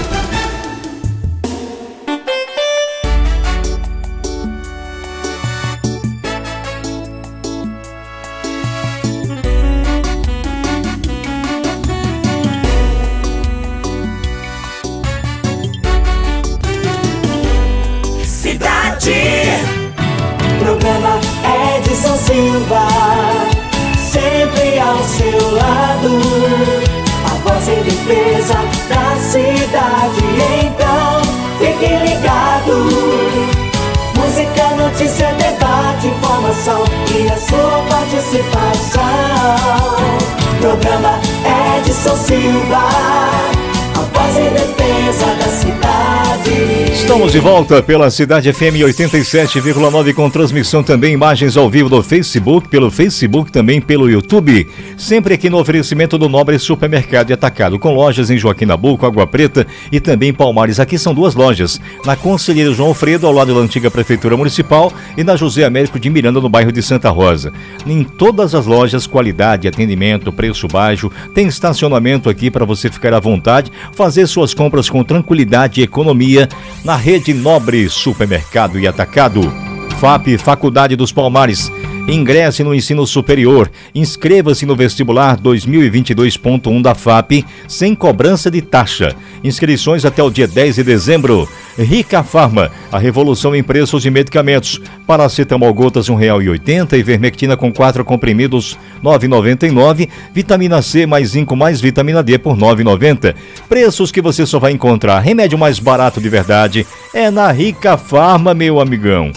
Programa Edson Silva, sempre ao seu lado, a voz em defesa da cidade. Então, fique ligado. Música, notícia, debate, informação e a sua participação. Programa Edson Silva, a voz em defesa da cidade. Estamos de volta pela Cidade F M oitenta e sete vírgula nove com transmissão também, imagens ao vivo do Facebook, pelo Facebook, também pelo YouTube. Sempre aqui no oferecimento do Nobre Supermercado e Atacado, com lojas em Joaquim Nabuco, Água Preta e também Palmares. Aqui são duas lojas, na Conselheiro João Alfredo, ao lado da antiga Prefeitura Municipal, e na José Américo de Miranda, no bairro de Santa Rosa. Em todas as lojas, qualidade, atendimento, preço baixo, tem estacionamento aqui para você ficar à vontade, fazer suas compras com tranquilidade e economia na rede Nobre Supermercado e Atacado. F A P, Faculdade dos Palmares. Ingresse no ensino superior. Inscreva-se no vestibular dois mil e vinte e dois ponto um da F A P sem cobrança de taxa. Inscrições até o dia dez de dezembro. Rica Farma, a revolução em preços de medicamentos. Paracetamol gotas um real e oitenta e Ivermectina com quatro comprimidos nove reais e noventa e nove. Vitamina C mais zinco mais vitamina D por nove reais e noventa centavos. Preços que você só vai encontrar. Remédio mais barato de verdade é na Rica Farma, meu amigão.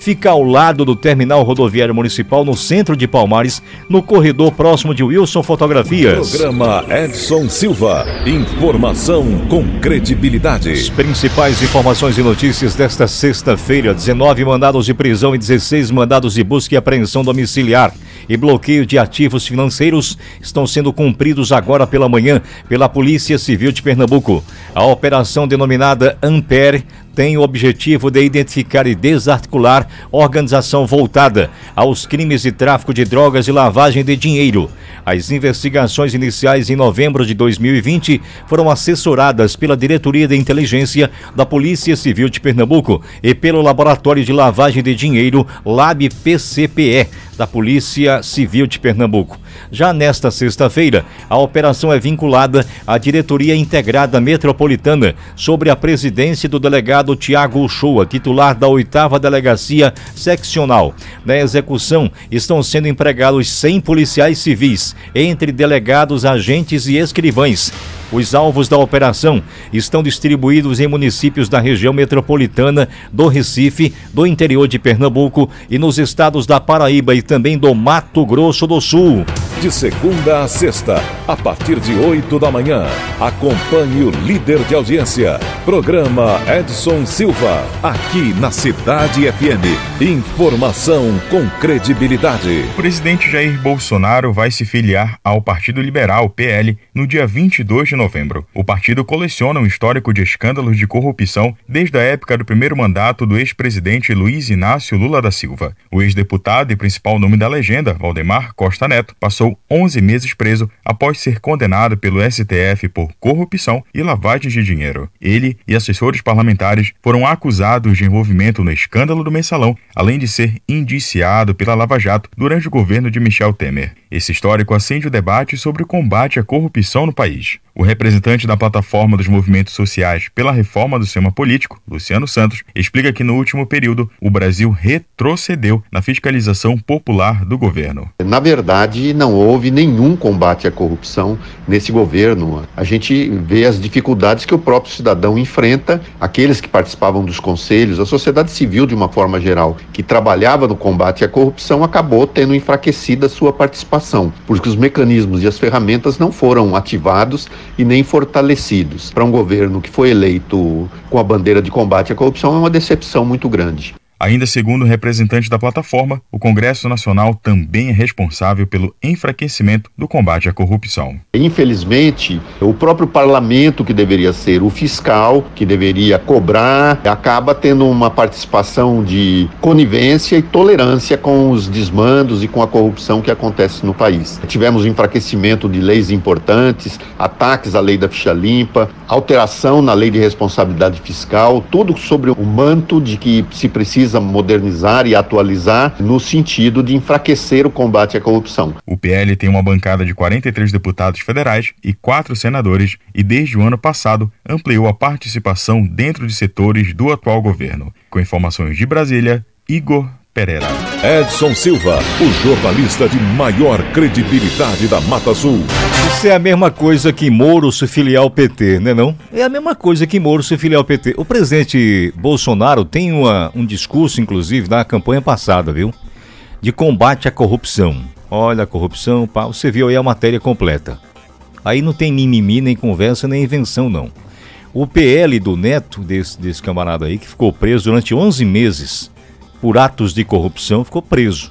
fica ao lado do terminal rodoviário municipal no centro de Palmares, no corredor próximo de Wilson Fotografias. Programa Edson Silva. Informação com credibilidade. As principais informações e notícias desta sexta-feira: dezenove mandados de prisão e dezesseis mandados de busca e apreensão domiciliar e bloqueio de ativos financeiros estão sendo cumpridos agora pela manhã pela Polícia Civil de Pernambuco. A operação denominada Ampere tem o objetivo de identificar e desarticular organização voltada aos crimes de tráfico de drogas e lavagem de dinheiro. As investigações iniciais em novembro de dois mil e vinte foram assessoradas pela Diretoria de Inteligência da Polícia Civil de Pernambuco e pelo Laboratório de Lavagem de Dinheiro Lab P C P E da Polícia Civil de Pernambuco. Já nesta sexta-feira, a operação é vinculada à Diretoria Integrada Metropolitana, sobre a presidência do delegado Tiago Uchoa, titular da oitava Delegacia Seccional. Na execução, estão sendo empregados cem policiais civis, entre delegados, agentes e escrivães. Os alvos da operação estão distribuídos em municípios da região metropolitana, do Recife, do interior de Pernambuco e nos estados da Paraíba e também do Mato Grosso do Sul. De segunda a sexta, a partir de oito da manhã, acompanhe o líder de audiência, programa Edson Silva, aqui na Cidade F M. Informação com credibilidade. O presidente Jair Bolsonaro vai se filiar ao Partido Liberal, P L, no dia vinte e dois de novembro. O partido coleciona um histórico de escândalos de corrupção desde a época do primeiro mandato do ex-presidente Luiz Inácio Lula da Silva. O ex-deputado e principal nome da legenda, Valdemar Costa Neto, passou onze meses preso após ser condenado pelo S T F por corrupção e lavagem de dinheiro. Ele e assessores parlamentares foram acusados de envolvimento no escândalo do Mensalão, além de ser indiciado pela Lava Jato durante o governo de Michel Temer. Esse histórico acende o debate sobre o combate à corrupção no país. O representante da plataforma dos movimentos sociais pela reforma do sistema político, Luciano Santos, explica que no último período o Brasil retrocedeu na fiscalização popular do governo. Na verdade, não houve nenhum combate à corrupção nesse governo. A gente vê as dificuldades que o próprio cidadão enfrenta, aqueles que participavam dos conselhos, a sociedade civil de uma forma geral, que trabalhava no combate à corrupção, acabou tendo enfraquecido a sua participação, porque os mecanismos e as ferramentas não foram ativados e nem fortalecidos. Para um governo que foi eleito com a bandeira de combate à corrupção, é uma decepção muito grande. Ainda segundo o representante da plataforma, o Congresso Nacional também é responsável pelo enfraquecimento do combate à corrupção. Infelizmente, o próprio parlamento, que deveria ser o fiscal, que deveria cobrar, acaba tendo uma participação de conivência e tolerância com os desmandos e com a corrupção que acontece no país. Tivemos enfraquecimento de leis importantes, ataques à lei da ficha limpa, alteração na lei de responsabilidade fiscal, tudo sobre o manto de que se precisa modernizar e atualizar no sentido de enfraquecer o combate à corrupção. O P L tem uma bancada de quarenta e três deputados federais e quatro senadores e desde o ano passado ampliou a participação dentro de setores do atual governo. Com informações de Brasília, Igor Pereira. Edson Silva, o jornalista de maior credibilidade da Mata Sul. Isso é a mesma coisa que Moro se filiar ao P T, né não? É a mesma coisa que Moro se filiar ao P T. O presidente Bolsonaro tem uma, um discurso, inclusive, na campanha passada, viu? De combate à corrupção. Olha a corrupção, pá, você viu aí a matéria completa. Aí não tem mimimi, nem conversa, nem invenção, não. O P L do Neto, desse, desse camarada aí, que ficou preso durante onze meses por atos de corrupção, ficou preso.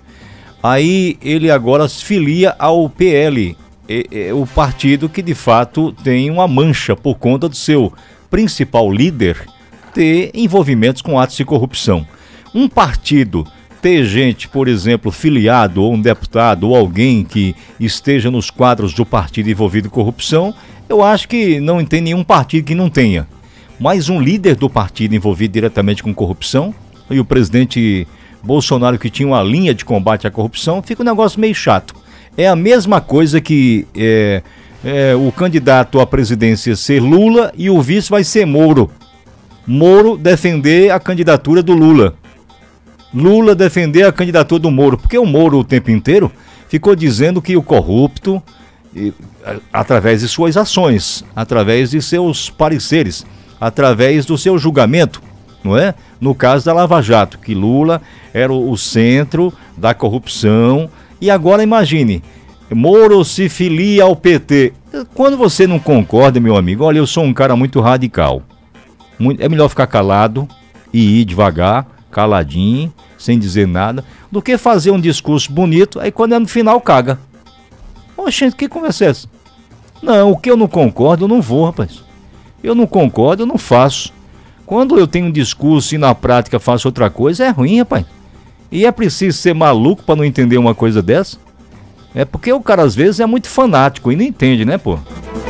Aí ele agora se filia ao P L, é, é, o partido que de fato tem uma mancha por conta do seu principal líder ter envolvimentos com atos de corrupção. Um partido ter gente, por exemplo, filiado, ou um deputado, ou alguém que esteja nos quadros do partido envolvido em corrupção, eu acho que não tem nenhum partido que não tenha. Mas um líder do partido envolvido diretamente com corrupção, e o presidente Bolsonaro, que tinha uma linha de combate à corrupção, fica um negócio meio chato. É a mesma coisa que é, é, o candidato à presidência ser Lula e o vice vai ser Moro. Moro defender a candidatura do Lula. Lula defender a candidatura do Moro. Porque o Moro o tempo inteiro ficou dizendo que o corrupto, e, através de suas ações, através de seus pareceres, através do seu julgamento, não é? No caso da Lava Jato, que Lula era o centro da corrupção. E agora imagine, Moro se filia ao P T. Quando você não concorda, meu amigo, olha, eu sou um cara muito radical. É melhor ficar calado e ir devagar, caladinho, sem dizer nada, do que fazer um discurso bonito, aí quando é no final caga. Oxe, que conversa é essa? Não, o que eu não concordo, eu não vou, rapaz. Eu não concordo, eu não faço. Quando eu tenho um discurso e na prática faço outra coisa, é ruim, rapaz. E é preciso ser maluco para não entender uma coisa dessa? É porque o cara às vezes é muito fanático e não entende, né, pô?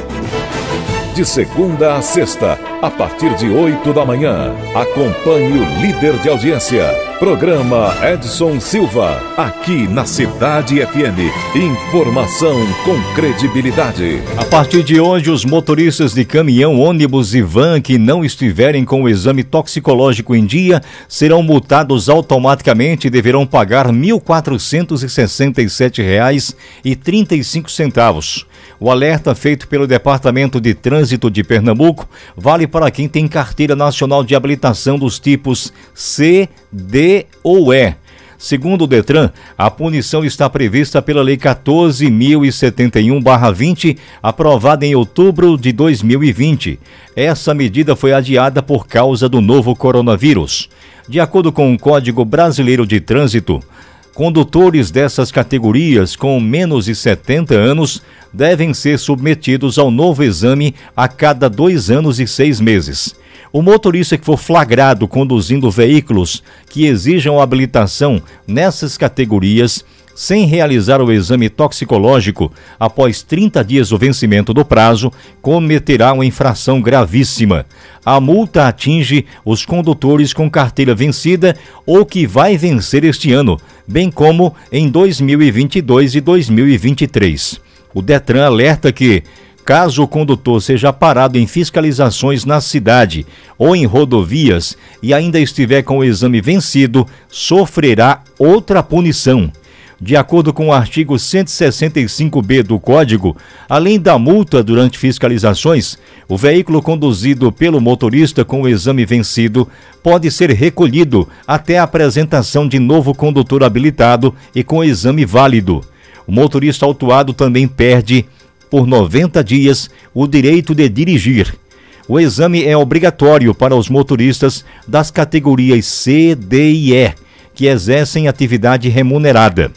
De segunda a sexta, a partir de oito da manhã, acompanhe o líder de audiência, programa Edson Silva, aqui na Cidade F M. Informação com credibilidade. A partir de hoje, os motoristas de caminhão, ônibus e van que não estiverem com o exame toxicológico em dia serão multados automaticamente e deverão pagar mil quatrocentos e sessenta e sete reais e trinta e cinco centavos. O alerta feito pelo Departamento de Trânsito de Pernambuco vale para quem tem carteira nacional de habilitação dos tipos C, D ou E. Segundo o Detran, a punição está prevista pela Lei quatorze mil e setenta e um barra vinte, aprovada em outubro de dois mil e vinte. Essa medida foi adiada por causa do novo coronavírus. De acordo com o Código Brasileiro de Trânsito, condutores dessas categorias com menos de setenta anos devem ser submetidos ao novo exame a cada dois anos e seis meses. O motorista que for flagrado conduzindo veículos que exijam habilitação nessas categorias sem realizar o exame toxicológico após trinta dias do vencimento do prazo, cometerá uma infração gravíssima. A multa atinge os condutores com carteira vencida ou que vai vencer este ano, bem como em dois mil e vinte e dois e dois mil e vinte e três. O Detran alerta que, caso o condutor seja parado em fiscalizações na cidade ou em rodovias e ainda estiver com o exame vencido, sofrerá outra punição. De acordo com o artigo cento e sessenta e cinco B do Código, além da multa durante fiscalizações, o veículo conduzido pelo motorista com o exame vencido pode ser recolhido até a apresentação de novo condutor habilitado e com exame válido. O motorista autuado também perde, por noventa dias, o direito de dirigir. O exame é obrigatório para os motoristas das categorias C, D e E, que exercem atividade remunerada.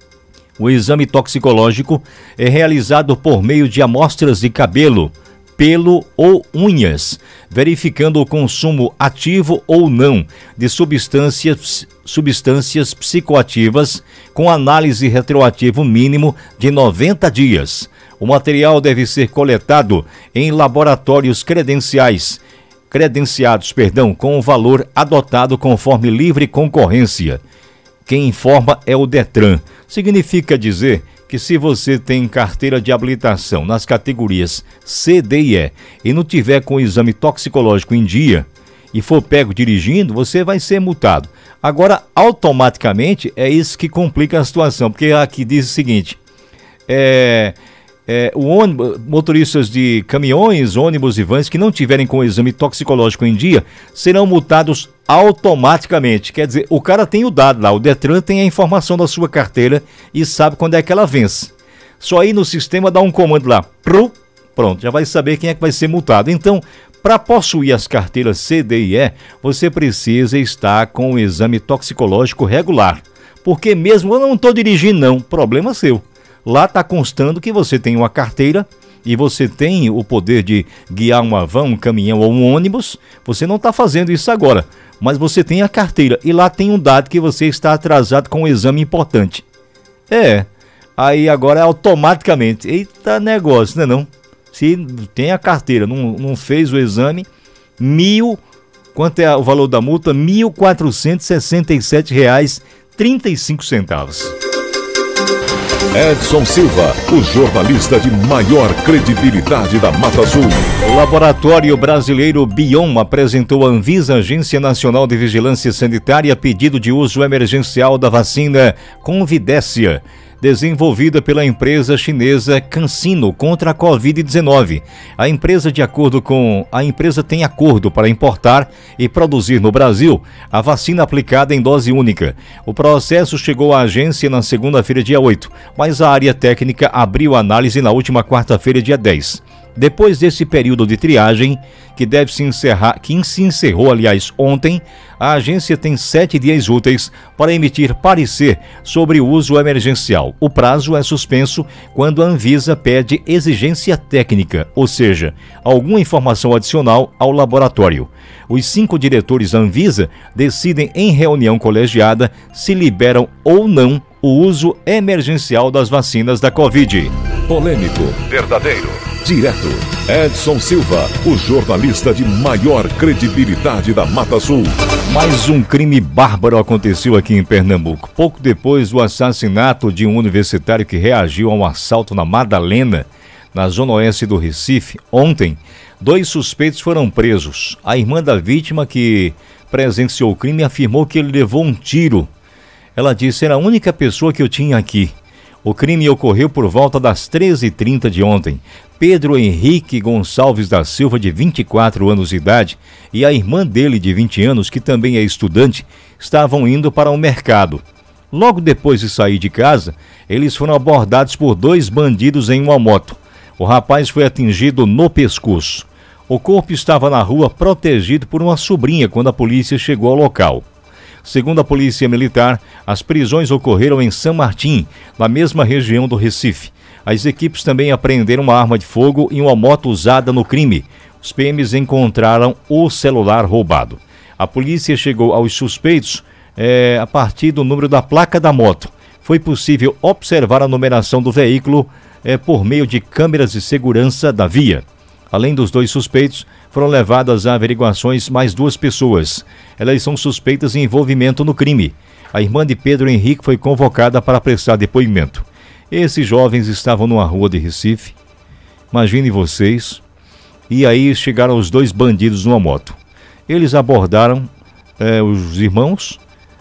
O exame toxicológico é realizado por meio de amostras de cabelo, pelo ou unhas, verificando o consumo ativo ou não de substâncias, substâncias psicoativas, com análise retroativo mínimo de noventa dias. O material deve ser coletado em laboratórios credenciais, credenciados, perdão, com o valor adotado conforme livre concorrência. Quem informa é o Detran. Significa dizer que se você tem carteira de habilitação nas categorias C, D e E e não tiver com o exame toxicológico em dia e for pego dirigindo, você vai ser multado. Agora, automaticamente, é isso que complica a situação, porque aqui diz o seguinte, é... É, o ônibus, motoristas de caminhões, ônibus e vans que não tiverem com o exame toxicológico em dia serão multados automaticamente. Quer dizer, o cara tem o dado lá, o Detran tem a informação da sua carteira e sabe quando é que ela vence. Só aí no sistema dá um comando lá, pronto, já vai saber quem é que vai ser multado. Então, para possuir as carteiras C, D e E, você precisa estar com o exame toxicológico regular. Porque mesmo eu não estou dirigindo não, problema seu. Lá está constando que você tem uma carteira e você tem o poder de guiar uma van, um caminhão ou um ônibus. Você não está fazendo isso agora, mas você tem a carteira e lá tem um dado que você está atrasado com um exame importante. É, aí agora é automaticamente. Eita negócio, não é não? Se tem a carteira, não, não fez o exame, mil, quanto é o valor da multa? mil quatrocentos e sessenta e sete reais e trinta e cinco centavos. Edson Silva, o jornalista de maior credibilidade da Mata Sul. O Laboratório Brasileiro Biom apresentou à Anvisa, Agência Nacional de Vigilância Sanitária, pedido de uso emergencial da vacina Convidécia. desenvolvida pela empresa chinesa CanSino contra a covid dezenove. A empresa, de acordo com a empresa, tem acordo para importar e produzir no Brasil a vacina aplicada em dose única. O processo chegou à agência na segunda-feira, dia oito, mas a área técnica abriu análise na última quarta-feira, dia dez. Depois desse período de triagem, que deve se encerrar, que se encerrou, aliás, ontem, a agência tem sete dias úteis para emitir parecer sobre o uso emergencial. O prazo é suspenso quando a Anvisa pede exigência técnica, ou seja, alguma informação adicional ao laboratório. Os cinco diretores da Anvisa decidem em reunião colegiada se liberam ou não o uso emergencial das vacinas da Covid. Polêmico, verdadeiro, direto. Edson Silva, o jornalista de maior credibilidade da Mata Sul. Mais um crime bárbaro aconteceu aqui em Pernambuco. Pouco depois do assassinato de um universitário que reagiu a um assalto na Madalena, na zona oeste do Recife, ontem, dois suspeitos foram presos. A irmã da vítima, que presenciou o crime, afirmou que ele levou um tiro. Ela disse: era a única pessoa que eu tinha aqui. O crime ocorreu por volta das treze e trinta de ontem. Pedro Henrique Gonçalves da Silva, de vinte e quatro anos de idade, e a irmã dele, de vinte anos, que também é estudante, estavam indo para o mercado. Logo depois de sair de casa, eles foram abordados por dois bandidos em uma moto. O rapaz foi atingido no pescoço. O corpo estava na rua, protegido por uma sobrinha, quando a polícia chegou ao local. Segundo a Polícia Militar, as prisões ocorreram em São Martim, na mesma região do Recife. As equipes também apreenderam uma arma de fogo e uma moto usada no crime. Os P Ms encontraram o celular roubado. A polícia chegou aos suspeitos é, a partir do número da placa da moto. Foi possível observar a numeração do veículo é, por meio de câmeras de segurança da via. Além dos dois suspeitos, foram levadas a averiguações mais duas pessoas. Elas são suspeitas em envolvimento no crime. A irmã de Pedro Henrique foi convocada para prestar depoimento. Esses jovens estavam numa rua de Recife, imaginem vocês, e aí chegaram os dois bandidos numa moto. Eles abordaram eh, os irmãos,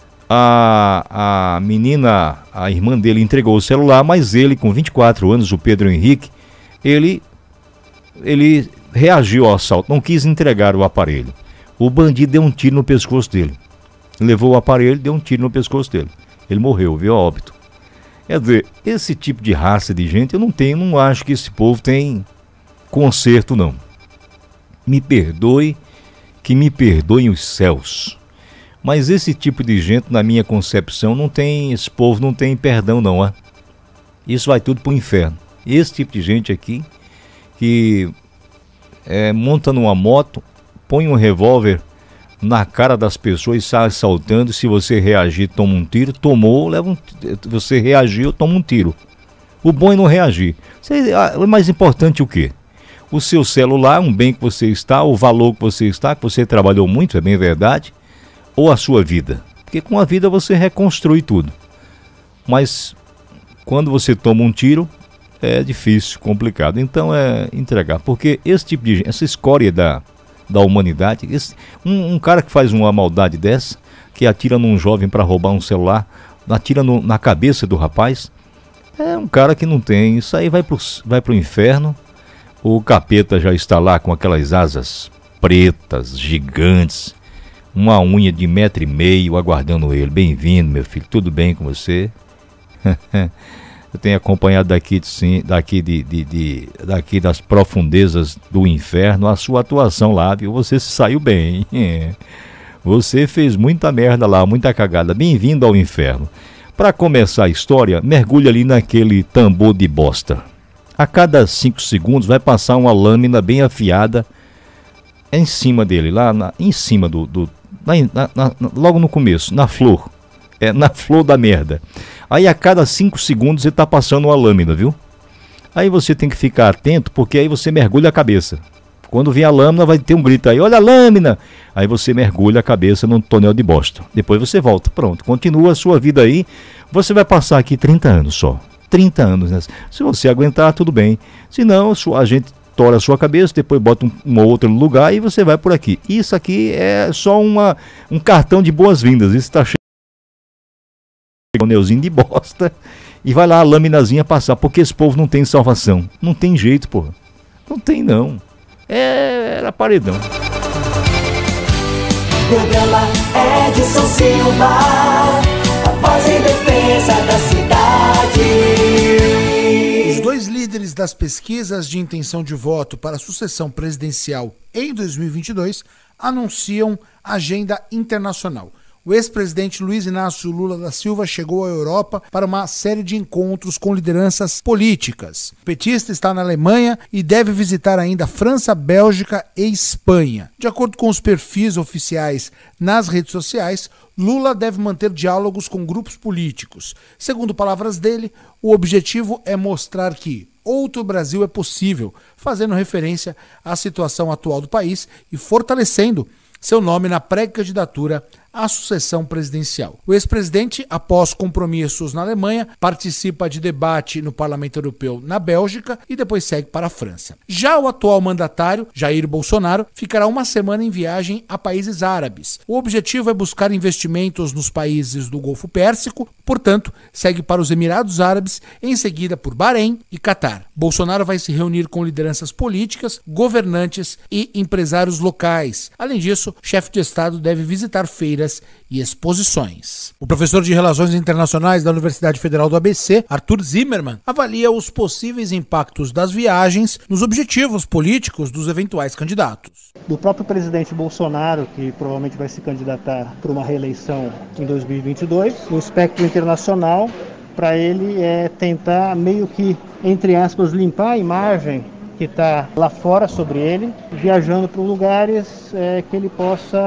a, a menina, a irmã dele entregou o celular, mas ele, com vinte e quatro anos, o Pedro Henrique, ele... ele reagiu ao assalto, não quis entregar o aparelho. O bandido deu um tiro no pescoço dele. Levou o aparelho e deu um tiro no pescoço dele. Ele morreu, viu, a óbito. Quer dizer, esse tipo de raça de gente, eu não tenho, não acho que esse povo tem conserto, não. Me perdoe, que me perdoem os céus. Mas esse tipo de gente, na minha concepção, não tem, esse povo não tem perdão, não, ó. Isso vai tudo pro inferno. Esse tipo de gente aqui, que é, monta numa moto, põe um revólver na cara das pessoas e sai assaltando. Se você reagir, toma um tiro. Tomou, leva um, você reagiu, toma um tiro. O bom é não reagir. O mais importante o quê? O seu celular, um bem que você está, o valor que você está, que você trabalhou muito, é bem verdade, ou a sua vida. Porque com a vida você reconstrui tudo. Mas quando você toma um tiro, é difícil, complicado. Então é entregar, porque esse tipo de gente, essa escória da, da humanidade, esse, um, um cara que faz uma maldade dessa, que atira num jovem para roubar um celular, atira no, na cabeça do rapaz, é um cara que não tem, isso aí vai pro, vai pro inferno. O capeta já está lá com aquelas asas pretas, gigantes, uma unha de metro e meio aguardando ele. Bem-vindo, meu filho, tudo bem com você? Eu tenho acompanhado daqui, sim, daqui, de, de, de, daqui das profundezas do inferno a sua atuação lá, viu? Você se saiu bem. Você fez muita merda lá, muita cagada. Bem-vindo ao inferno. Para começar a história, mergulha ali naquele tambor de bosta. A cada cinco segundos vai passar uma lâmina bem afiada em cima dele, lá na, em cima do... do na, na, na, logo no começo, na flor. É, na flor da merda. Aí a cada cinco segundos você está passando uma lâmina, viu? Aí você tem que ficar atento, porque aí você mergulha a cabeça. Quando vem a lâmina vai ter um grito aí, olha a lâmina! Aí você mergulha a cabeça num tonel de bosta. Depois você volta, pronto, continua a sua vida aí. Você vai passar aqui trinta anos só. trinta anos, né? Se você aguentar, tudo bem. Se não, a gente tora a sua cabeça, depois bota um, um outro lugar e você vai por aqui. Isso aqui é só uma, um cartão de boas-vindas. Isso está cheio de tonelzinho de bosta e vai lá a laminazinha passar, porque esse povo não tem salvação. Não tem jeito, porra. Não tem, não. É, era paredão. Programa Edson Silva, a voz em defesa da cidade. Os dois líderes das pesquisas de intenção de voto para a sucessão presidencial em dois mil e vinte e dois anunciam agenda internacional. O ex-presidente Luiz Inácio Lula da Silva chegou à Europa para uma série de encontros com lideranças políticas. O petista está na Alemanha e deve visitar ainda França, Bélgica e Espanha. De acordo com os perfis oficiais nas redes sociais, Lula deve manter diálogos com grupos políticos. Segundo palavras dele, o objetivo é mostrar que outro Brasil é possível, fazendo referência à situação atual do país e fortalecendo seu nome na pré-candidatura à sucessão presidencial. O ex-presidente, após compromissos na Alemanha, participa de debate no Parlamento Europeu na Bélgica e depois segue para a França. Já o atual mandatário, Jair Bolsonaro, ficará uma semana em viagem a países árabes. O objetivo é buscar investimentos nos países do Golfo Pérsico, portanto, segue para os Emirados Árabes, em seguida por Bahrein e Catar. Bolsonaro vai se reunir com lideranças políticas, governantes e empresários locais. Além disso, o chefe de Estado deve visitar feiras e exposições. O professor de Relações Internacionais da Universidade Federal do A B C, Arthur Zimmermann, avalia os possíveis impactos das viagens nos objetivos políticos dos eventuais candidatos. Do próprio presidente Bolsonaro, que provavelmente vai se candidatar para uma reeleição em dois mil e vinte e dois, no espectro internacional, para ele é tentar meio que, entre aspas, limpar a imagem que está lá fora sobre ele, viajando para lugares é, que ele possa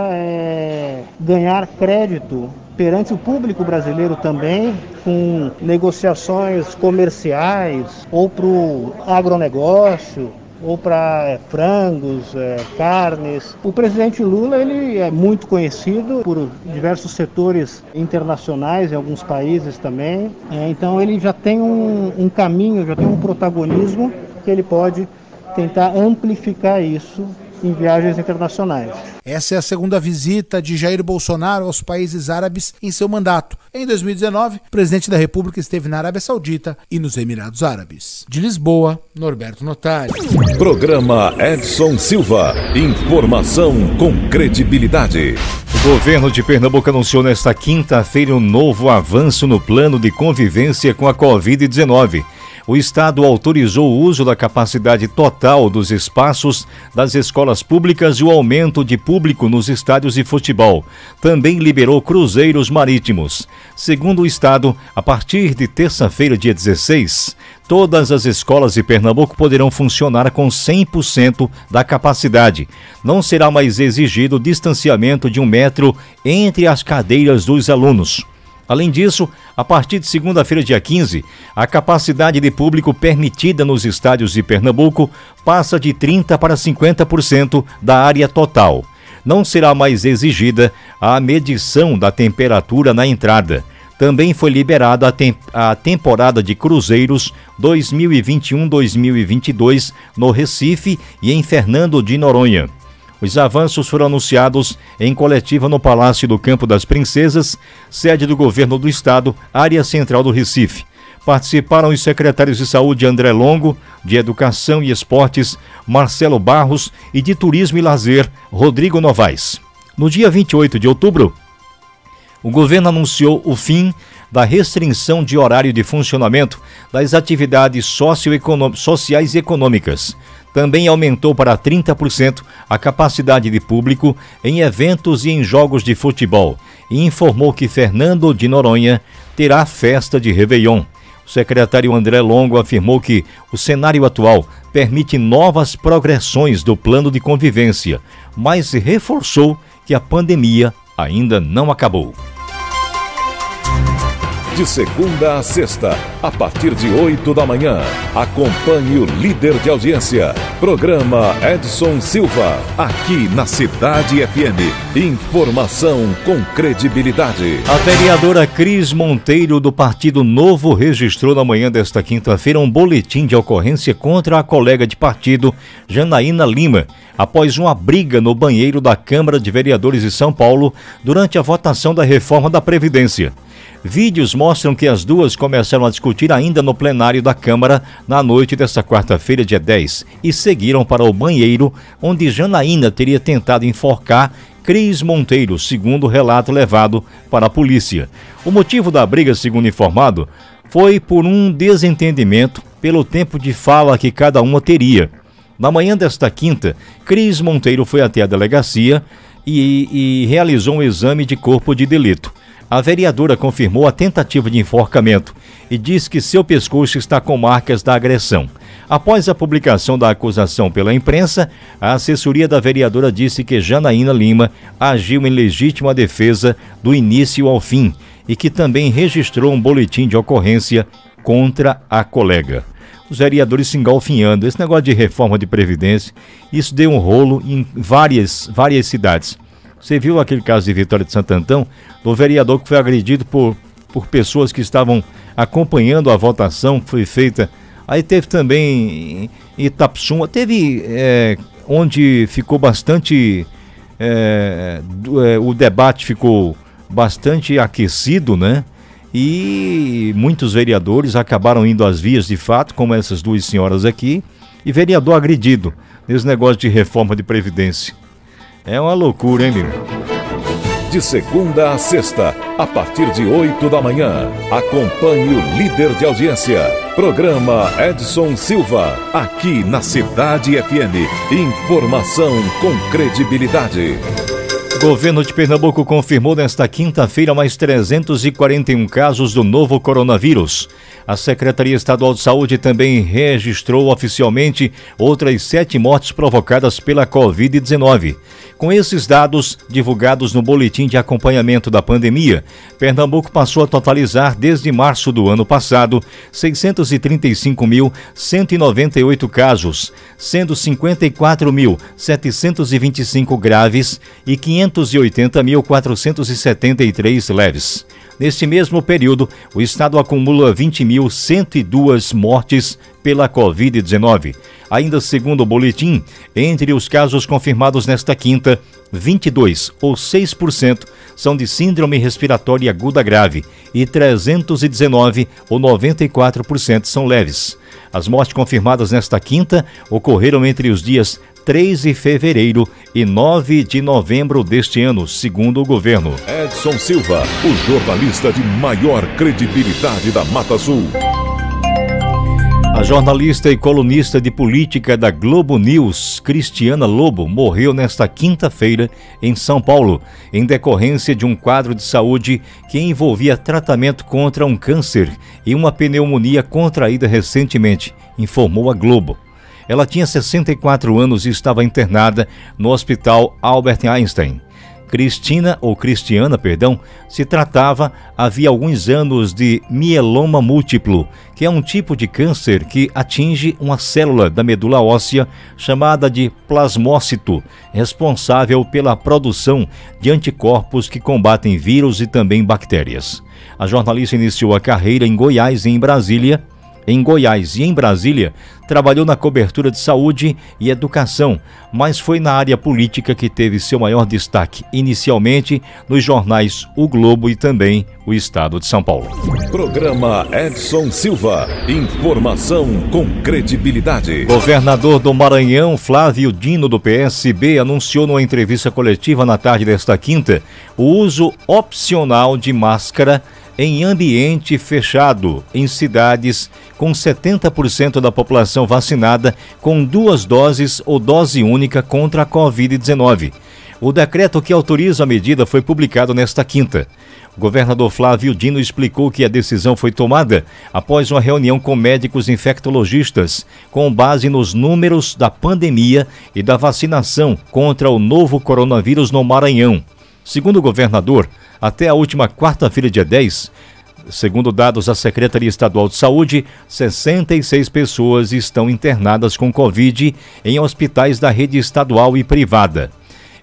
é, ganhar crédito perante o público brasileiro também, com negociações comerciais, ou para o agronegócio, ou para é, frangos, é, carnes. O presidente Lula ele é muito conhecido por diversos setores internacionais, em alguns países também, é, então ele já tem um, um caminho, já tem um protagonismo que ele pode tentar amplificar isso em viagens internacionais. Essa é a segunda visita de Jair Bolsonaro aos países árabes em seu mandato. Em dois mil e dezenove, o presidente da República esteve na Arábia Saudita e nos Emirados Árabes. De Lisboa, Norberto Notari. Programa Edson Silva. Informação com credibilidade. O governo de Pernambuco anunciou nesta quinta-feira um novo avanço no plano de convivência com a covid dezenove. O Estado autorizou o uso da capacidade total dos espaços das escolas públicas e o aumento de público nos estádios de futebol. Também liberou cruzeiros marítimos. Segundo o Estado, a partir de terça-feira, dia dezesseis, todas as escolas de Pernambuco poderão funcionar com cem por cento da capacidade. Não será mais exigido o distanciamento de um metro entre as cadeiras dos alunos. Além disso, a partir de segunda-feira, dia quinze, a capacidade de público permitida nos estádios de Pernambuco passa de trinta por cento para cinquenta por cento da área total. Não será mais exigida a medição da temperatura na entrada. Também foi liberada a, tem- a temporada de cruzeiros dois mil e vinte e um a dois mil e vinte e dois no Recife e em Fernando de Noronha. Os avanços foram anunciados em coletiva no Palácio do Campo das Princesas, sede do governo do estado, área central do Recife. Participaram os secretários de Saúde André Longo, de Educação e Esportes, Marcelo Barros, e de Turismo e Lazer, Rodrigo Novaes. No dia vinte e oito de outubro, o governo anunciou o fim da restrição de horário de funcionamento das atividades socioeconom- sociais e econômicas. Também aumentou para trinta por cento a capacidade de público em eventos e em jogos de futebol e informou que Fernando de Noronha terá festa de Réveillon. O secretário André Longo afirmou que o cenário atual permite novas progressões do plano de convivência, mas reforçou que a pandemia ainda não acabou. De segunda a sexta, a partir de oito da manhã, acompanhe o líder de audiência, programa Edson Silva, aqui na Cidade F M. Informação com credibilidade. A vereadora Cris Monteiro, do Partido Novo, registrou na manhã desta quinta-feira um boletim de ocorrência contra a colega de partido, Janaína Lima, após uma briga no banheiro da Câmara de Vereadores de São Paulo durante a votação da reforma da Previdência. Vídeos mostram que as duas começaram a discutir ainda no plenário da Câmara na noite desta quarta-feira, dia dez, e seguiram para o banheiro, onde Janaína teria tentado enforcar Cris Monteiro, segundo o relato levado para a polícia. O motivo da briga, segundo informado, foi por um desentendimento pelo tempo de fala que cada uma teria. Na manhã desta quinta, Cris Monteiro foi até a delegacia e, e realizou um exame de corpo de delito. A vereadora confirmou a tentativa de enforcamento e diz que seu pescoço está com marcas da agressão. Após a publicação da acusação pela imprensa, a assessoria da vereadora disse que Janaína Lima agiu em legítima defesa do início ao fim e que também registrou um boletim de ocorrência contra a colega. Os vereadores se engalfinhando, esse negócio de reforma de previdência, isso deu um rolo em várias, várias cidades. Você viu aquele caso de Vitória de Santo Antão, do vereador que foi agredido por, por pessoas que estavam acompanhando a votação que foi feita. Aí teve também em Itapsuma, teve é, onde ficou bastante, é, é, o debate ficou bastante aquecido, né? E muitos vereadores acabaram indo às vias de fato, como essas duas senhoras aqui, e vereador agredido nesse negócio de reforma de previdência. É uma loucura, hein, menino? De segunda a sexta, a partir de oito da manhã, acompanhe o líder de audiência, programa Edson Silva, aqui na Cidade F M. Informação com credibilidade. O governo de Pernambuco confirmou nesta quinta-feira mais trezentos e quarenta e um casos do novo coronavírus. A Secretaria Estadual de Saúde também registrou oficialmente outras sete mortes provocadas pela covid dezenove. Com esses dados divulgados no boletim de acompanhamento da pandemia, Pernambuco passou a totalizar desde março do ano passado seiscentos e trinta e cinco mil cento e noventa e oito casos, sendo cinquenta e quatro mil setecentos e vinte e cinco graves e quinhentos e oitenta mil quatrocentos e setenta e três leves. Neste mesmo período, o estado acumula vinte mil cento e duas mortes pela covid dezenove. Ainda segundo o boletim, entre os casos confirmados nesta quinta, vinte e dois, ou seis por cento, são de síndrome respiratória aguda grave e trezentos e dezenove, ou noventa e quatro por cento, são leves. As mortes confirmadas nesta quinta ocorreram entre os dias três de fevereiro e nove de novembro deste ano, segundo o governo. Edson Silva, o jornalista de maior credibilidade da Mata Sul. A jornalista e colunista de política da Globo News, Cristiana Lobo, morreu nesta quinta-feira em São Paulo, em decorrência de um quadro de saúde que envolvia tratamento contra um câncer e uma pneumonia contraída recentemente, informou a Globo. Ela tinha sessenta e quatro anos e estava internada no Hospital Albert Einstein. Cristina, ou Cristiana, perdão, se tratava havia alguns anos de mieloma múltiplo, que é um tipo de câncer que atinge uma célula da medula óssea chamada de plasmócito, responsável pela produção de anticorpos que combatem vírus e também bactérias. A jornalista iniciou a carreira em Goiás e em Brasília. Em Goiás e em Brasília, trabalhou na cobertura de saúde e educação, mas foi na área política que teve seu maior destaque, inicialmente nos jornais O Globo e também o Estado de São Paulo. Programa Edson Silva. Informação com credibilidade. Governador do Maranhão, Flávio Dino, do P S B, anunciou numa entrevista coletiva na tarde desta quinta o uso opcional de máscara em ambiente fechado, em cidades com setenta por cento da população vacinada com duas doses ou dose única contra a covid dezenove. O decreto que autoriza a medida foi publicado nesta quinta. O governador Flávio Dino explicou que a decisão foi tomada após uma reunião com médicos infectologistas, com base nos números da pandemia e da vacinação contra o novo coronavírus no Maranhão. Segundo o governador, até a última quarta-feira, dia dez, segundo dados da Secretaria Estadual de Saúde, sessenta e seis pessoas estão internadas com Covid em hospitais da rede estadual e privada.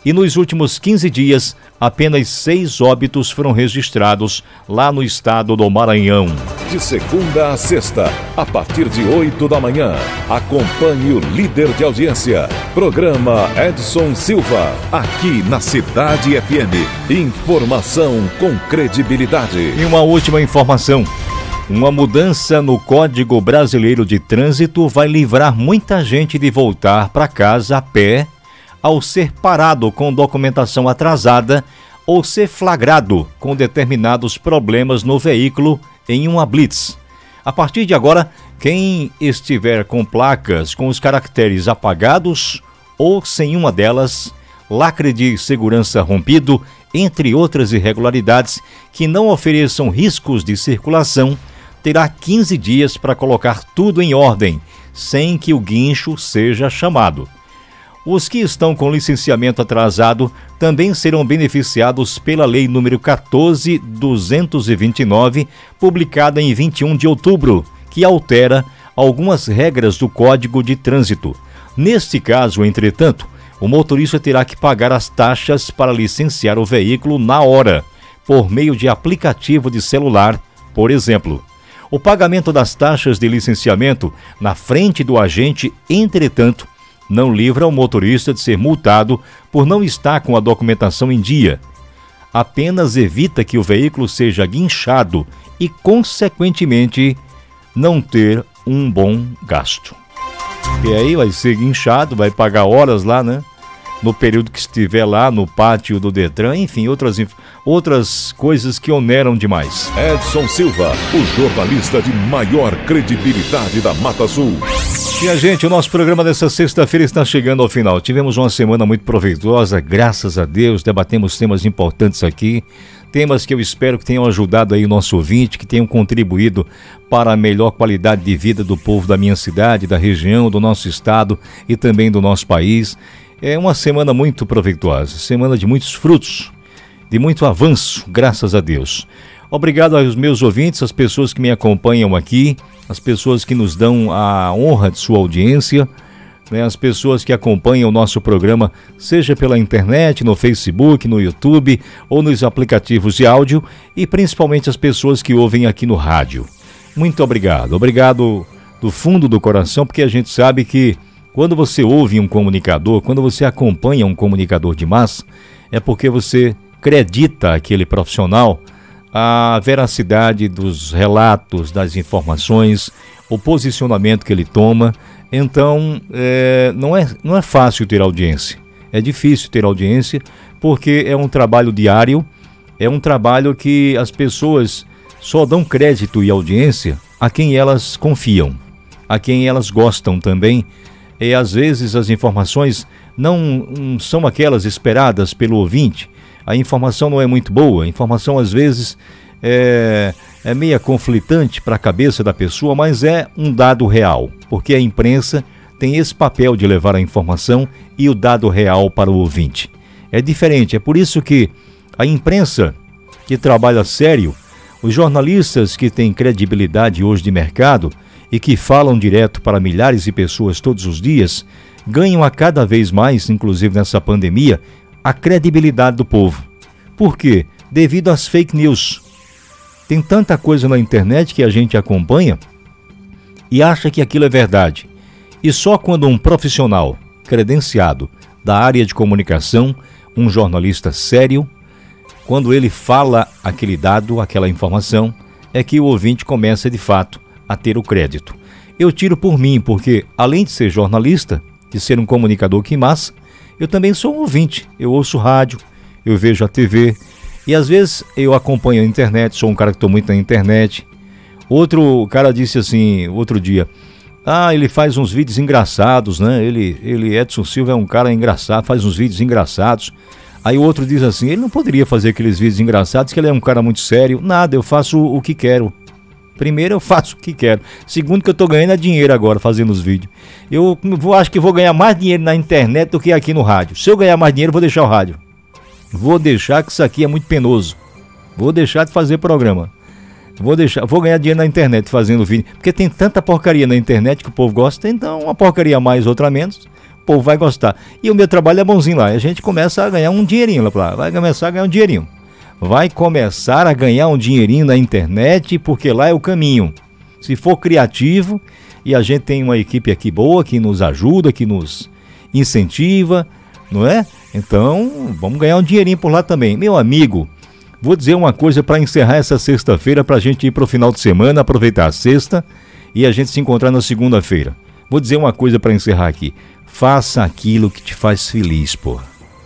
E nos últimos quinze dias, apenas seis óbitos foram registrados lá no estado do Maranhão. De segunda a sexta, a partir de oito da manhã, acompanhe o líder de audiência, programa Edson Silva, aqui na Cidade F M. Informação com credibilidade. E uma última informação. Uma mudança no Código Brasileiro de Trânsito vai livrar muita gente de voltar para casa a pé ao ser parado com documentação atrasada ou ser flagrado com determinados problemas no veículo em uma blitz. A partir de agora, quem estiver com placas com os caracteres apagados ou sem uma delas, lacre de segurança rompido, entre outras irregularidades que não ofereçam riscos de circulação, terá quinze dias para colocar tudo em ordem, sem que o guincho seja chamado. Os que estão com licenciamento atrasado também serão beneficiados pela Lei número quatorze mil duzentos e vinte e nove, publicada em vinte e um de outubro, que altera algumas regras do Código de Trânsito. Neste caso, entretanto, o motorista terá que pagar as taxas para licenciar o veículo na hora, por meio de aplicativo de celular, por exemplo. O pagamento das taxas de licenciamento na frente do agente, entretanto, não livra o motorista de ser multado por não estar com a documentação em dia. Apenas evita que o veículo seja guinchado e, consequentemente, não ter um bom gasto. E aí vai ser guinchado, vai pagar horas lá, né? No período que estiver lá no pátio do Detran, enfim, outras, outras coisas que oneram demais. Edson Silva, o jornalista de maior credibilidade da Mata Sul. Minha gente, o nosso programa dessa sexta-feira está chegando ao final. Tivemos uma semana muito proveitosa, graças a Deus, debatemos temas importantes aqui, temas que eu espero que tenham ajudado aí o nosso ouvinte, que tenham contribuído para a melhor qualidade de vida do povo da minha cidade, da região, do nosso estado e também do nosso país. É uma semana muito proveitosa, semana de muitos frutos, de muito avanço, graças a Deus. Obrigado aos meus ouvintes, as pessoas que me acompanham aqui, as pessoas que nos dão a honra de sua audiência, né, as pessoas que acompanham o nosso programa, seja pela internet, no Facebook, no YouTube ou nos aplicativos de áudio, e principalmente as pessoas que ouvem aqui no rádio. Muito obrigado, obrigado do fundo do coração, porque a gente sabe que quando você ouve um comunicador, quando você acompanha um comunicador de massa, é porque você acredita aquele profissional, a veracidade dos relatos, das informações, o posicionamento que ele toma. Então, é, não, é, não é fácil ter audiência. É difícil ter audiência porque é um trabalho diário, é um trabalho que as pessoas só dão crédito e audiência a quem elas confiam, a quem elas gostam também. E às vezes as informações não são aquelas esperadas pelo ouvinte. A informação não é muito boa, a informação às vezes é, é meia conflitante para a cabeça da pessoa, mas é um dado real, porque a imprensa tem esse papel de levar a informação e o dado real para o ouvinte. É diferente, é por isso que a imprensa que trabalha sério, os jornalistas que têm credibilidade hoje de mercado, e que falam direto para milhares de pessoas todos os dias, ganham a cada vez mais, inclusive nessa pandemia, a credibilidade do povo. Por quê? Devido às fake news. Tem tanta coisa na internet que a gente acompanha e acha que aquilo é verdade. E só quando um profissional credenciado da área de comunicação, um jornalista sério, quando ele fala aquele dado, aquela informação, é que o ouvinte começa de fato a ter o crédito. Eu tiro por mim, porque além de ser jornalista, de ser um comunicador que massa, eu também sou um ouvinte. Eu ouço rádio, eu vejo a T V e às vezes eu acompanho a internet, sou um cara que estou muito na internet. Outro cara disse assim, outro dia, ah, ele faz uns vídeos engraçados, né? Ele, ele Edson Silva é um cara engraçado, faz uns vídeos engraçados. Aí o outro diz assim, ele não poderia fazer aqueles vídeos engraçados, que ele é um cara muito sério. Nada, eu faço o que quero. Primeiro, eu faço o que quero. Segundo, que eu tô ganhando é dinheiro agora fazendo os vídeos. Eu vou, acho que vou ganhar mais dinheiro na internet do que aqui no rádio. Se eu ganhar mais dinheiro, eu vou deixar o rádio. Vou deixar, que isso aqui é muito penoso. Vou deixar de fazer programa. Vou deixar, vou ganhar dinheiro na internet fazendo vídeo. Porque tem tanta porcaria na internet que o povo gosta. Então, uma porcaria a mais, outra a menos. povo vai gostar. E o meu trabalho é bonzinho lá. A gente começa a ganhar um dinheirinho lá. Vai começar a ganhar um dinheirinho. Vai começar a ganhar um dinheirinho na internet, porque lá é o caminho. Se for criativo, e a gente tem uma equipe aqui boa, que nos ajuda, que nos incentiva, não é? Então, vamos ganhar um dinheirinho por lá também. Meu amigo, vou dizer uma coisa para encerrar essa sexta-feira, para a gente ir para o final de semana, aproveitar a sexta e a gente se encontrar na segunda-feira. Vou dizer uma coisa para encerrar aqui. Faça aquilo que te faz feliz, pô.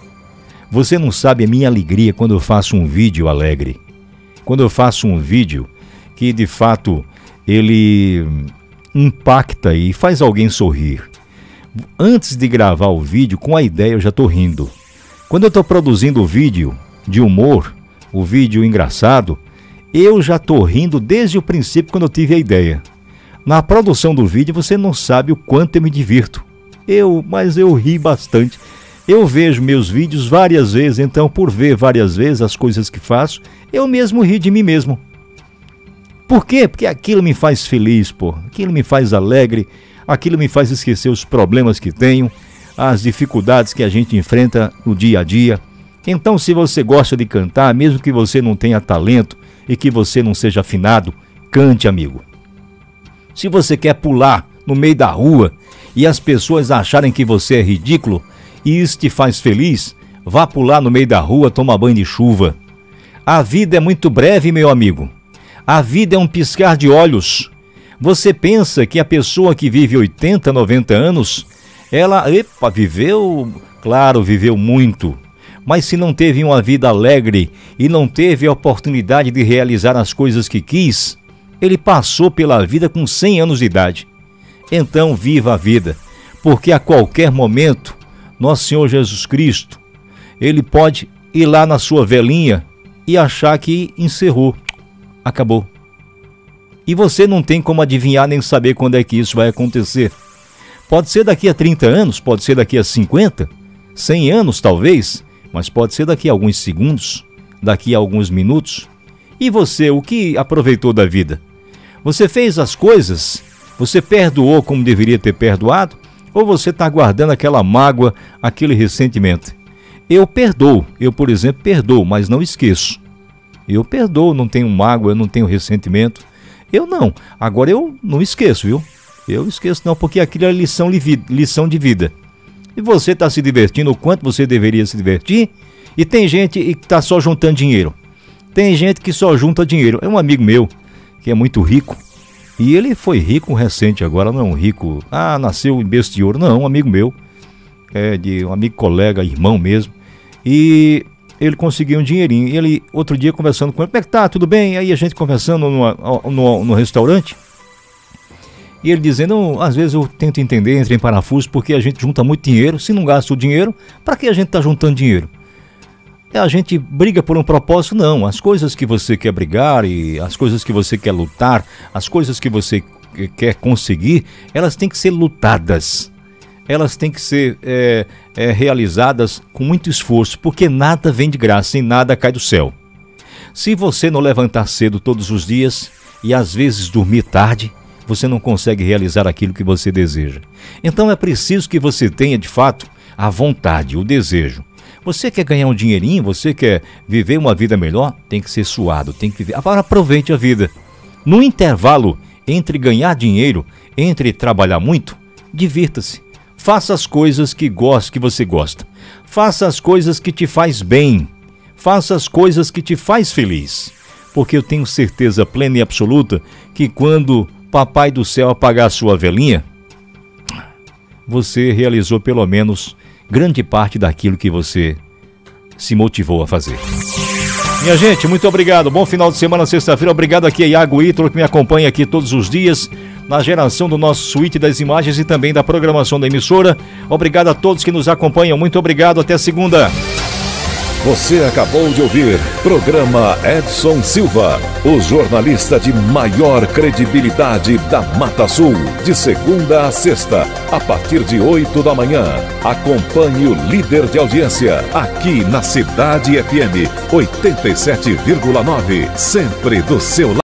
Você não sabe a minha alegria quando eu faço um vídeo alegre. Quando eu faço um vídeo que, de fato, ele impacta e faz alguém sorrir. Antes de gravar o vídeo, com a ideia eu já estou rindo. Quando eu estou produzindo o vídeo de humor, o vídeo engraçado, eu já estou rindo desde o princípio quando eu tive a ideia. Na produção do vídeo você não sabe o quanto eu me divirto. Eu, mas eu ri bastante. Eu vejo meus vídeos várias vezes, então por ver várias vezes as coisas que faço, eu mesmo ri de mim mesmo. Por quê? Porque aquilo me faz feliz, pô. Aquilo me faz alegre, aquilo me faz esquecer os problemas que tenho, as dificuldades que a gente enfrenta no dia a dia. Então, se você gosta de cantar, mesmo que você não tenha talento e que você não seja afinado, cante, amigo. Se você quer pular no meio da rua e as pessoas acharem que você é ridículo e isso te faz feliz, vá pular no meio da rua, tomar banho de chuva. A vida é muito breve, meu amigo. A vida é um piscar de olhos. Você pensa que a pessoa que vive oitenta, noventa anos, ela, epa, viveu, claro, viveu muito. Mas se não teve uma vida alegre e não teve a oportunidade de realizar as coisas que quis, ele passou pela vida com cem anos de idade. Então viva a vida, porque a qualquer momento, nosso Senhor Jesus Cristo, ele pode ir lá na sua velhinha e achar que encerrou, acabou. E você não tem como adivinhar nem saber quando é que isso vai acontecer. Pode ser daqui a trinta anos, pode ser daqui a cinquenta, cem anos talvez, mas pode ser daqui a alguns segundos, daqui a alguns minutos. E você, o que aproveitou da vida? Você fez as coisas? Você perdoou como deveria ter perdoado? Ou você está guardando aquela mágoa, aquele ressentimento? Eu perdoo, eu por exemplo perdoo, mas não esqueço. Eu perdoo, não tenho mágoa, eu não tenho ressentimento. Eu não, agora eu não esqueço, viu? Eu esqueço não, porque aquilo é lição, lição de vida. E você está se divertindo o quanto você deveria se divertir? E tem gente que está só juntando dinheiro. Tem gente que só junta dinheiro. É um amigo meu que é muito rico. E ele foi rico recente agora, não é um rico... Ah, nasceu em berço de ouro. Não, um amigo meu. É de um amigo, colega, irmão mesmo. E ele conseguiu um dinheirinho. E ele, outro dia, conversando com ele. Como é que tá? Tudo bem? Aí a gente conversando numa, no, no restaurante. E ele dizendo, às vezes eu tento entender, entra em parafuso, porque a gente junta muito dinheiro. Se não gasta o dinheiro, para que a gente está juntando dinheiro? A gente briga por um propósito? Não. As coisas que você quer brigar e as coisas que você quer lutar, as coisas que você quer conseguir, elas têm que ser lutadas. Elas têm que ser é, é, realizadas com muito esforço, porque nada vem de graça e nada cai do céu. Se você não levantar cedo todos os dias e às vezes dormir tarde, você não consegue realizar aquilo que você deseja. Então é preciso que você tenha de fato a vontade, o desejo. Você quer ganhar um dinheirinho, você quer viver uma vida melhor, tem que ser suado, tem que viver. Agora aproveite a vida. No intervalo entre ganhar dinheiro, entre trabalhar muito, divirta-se. Faça as coisas que gosta, que você gosta. Faça as coisas que te faz bem. Faça as coisas que te faz feliz. Porque eu tenho certeza plena e absoluta que quando Papai do Céu apagar a sua velinha, você realizou pelo menos grande parte daquilo que você se motivou a fazer. Minha gente, muito obrigado. Bom final de semana, sexta-feira. Obrigado aqui a Iago Ítalo, que me acompanha aqui todos os dias na geração do nosso suíte das imagens e também da programação da emissora. Obrigado a todos que nos acompanham. Muito obrigado. Até segunda. Você acabou de ouvir programa Edson Silva, o jornalista de maior credibilidade da Mata Sul, de segunda a sexta, a partir de oito da manhã. Acompanhe o líder de audiência, aqui na Cidade F M oitenta e sete vírgula nove, sempre do seu lado.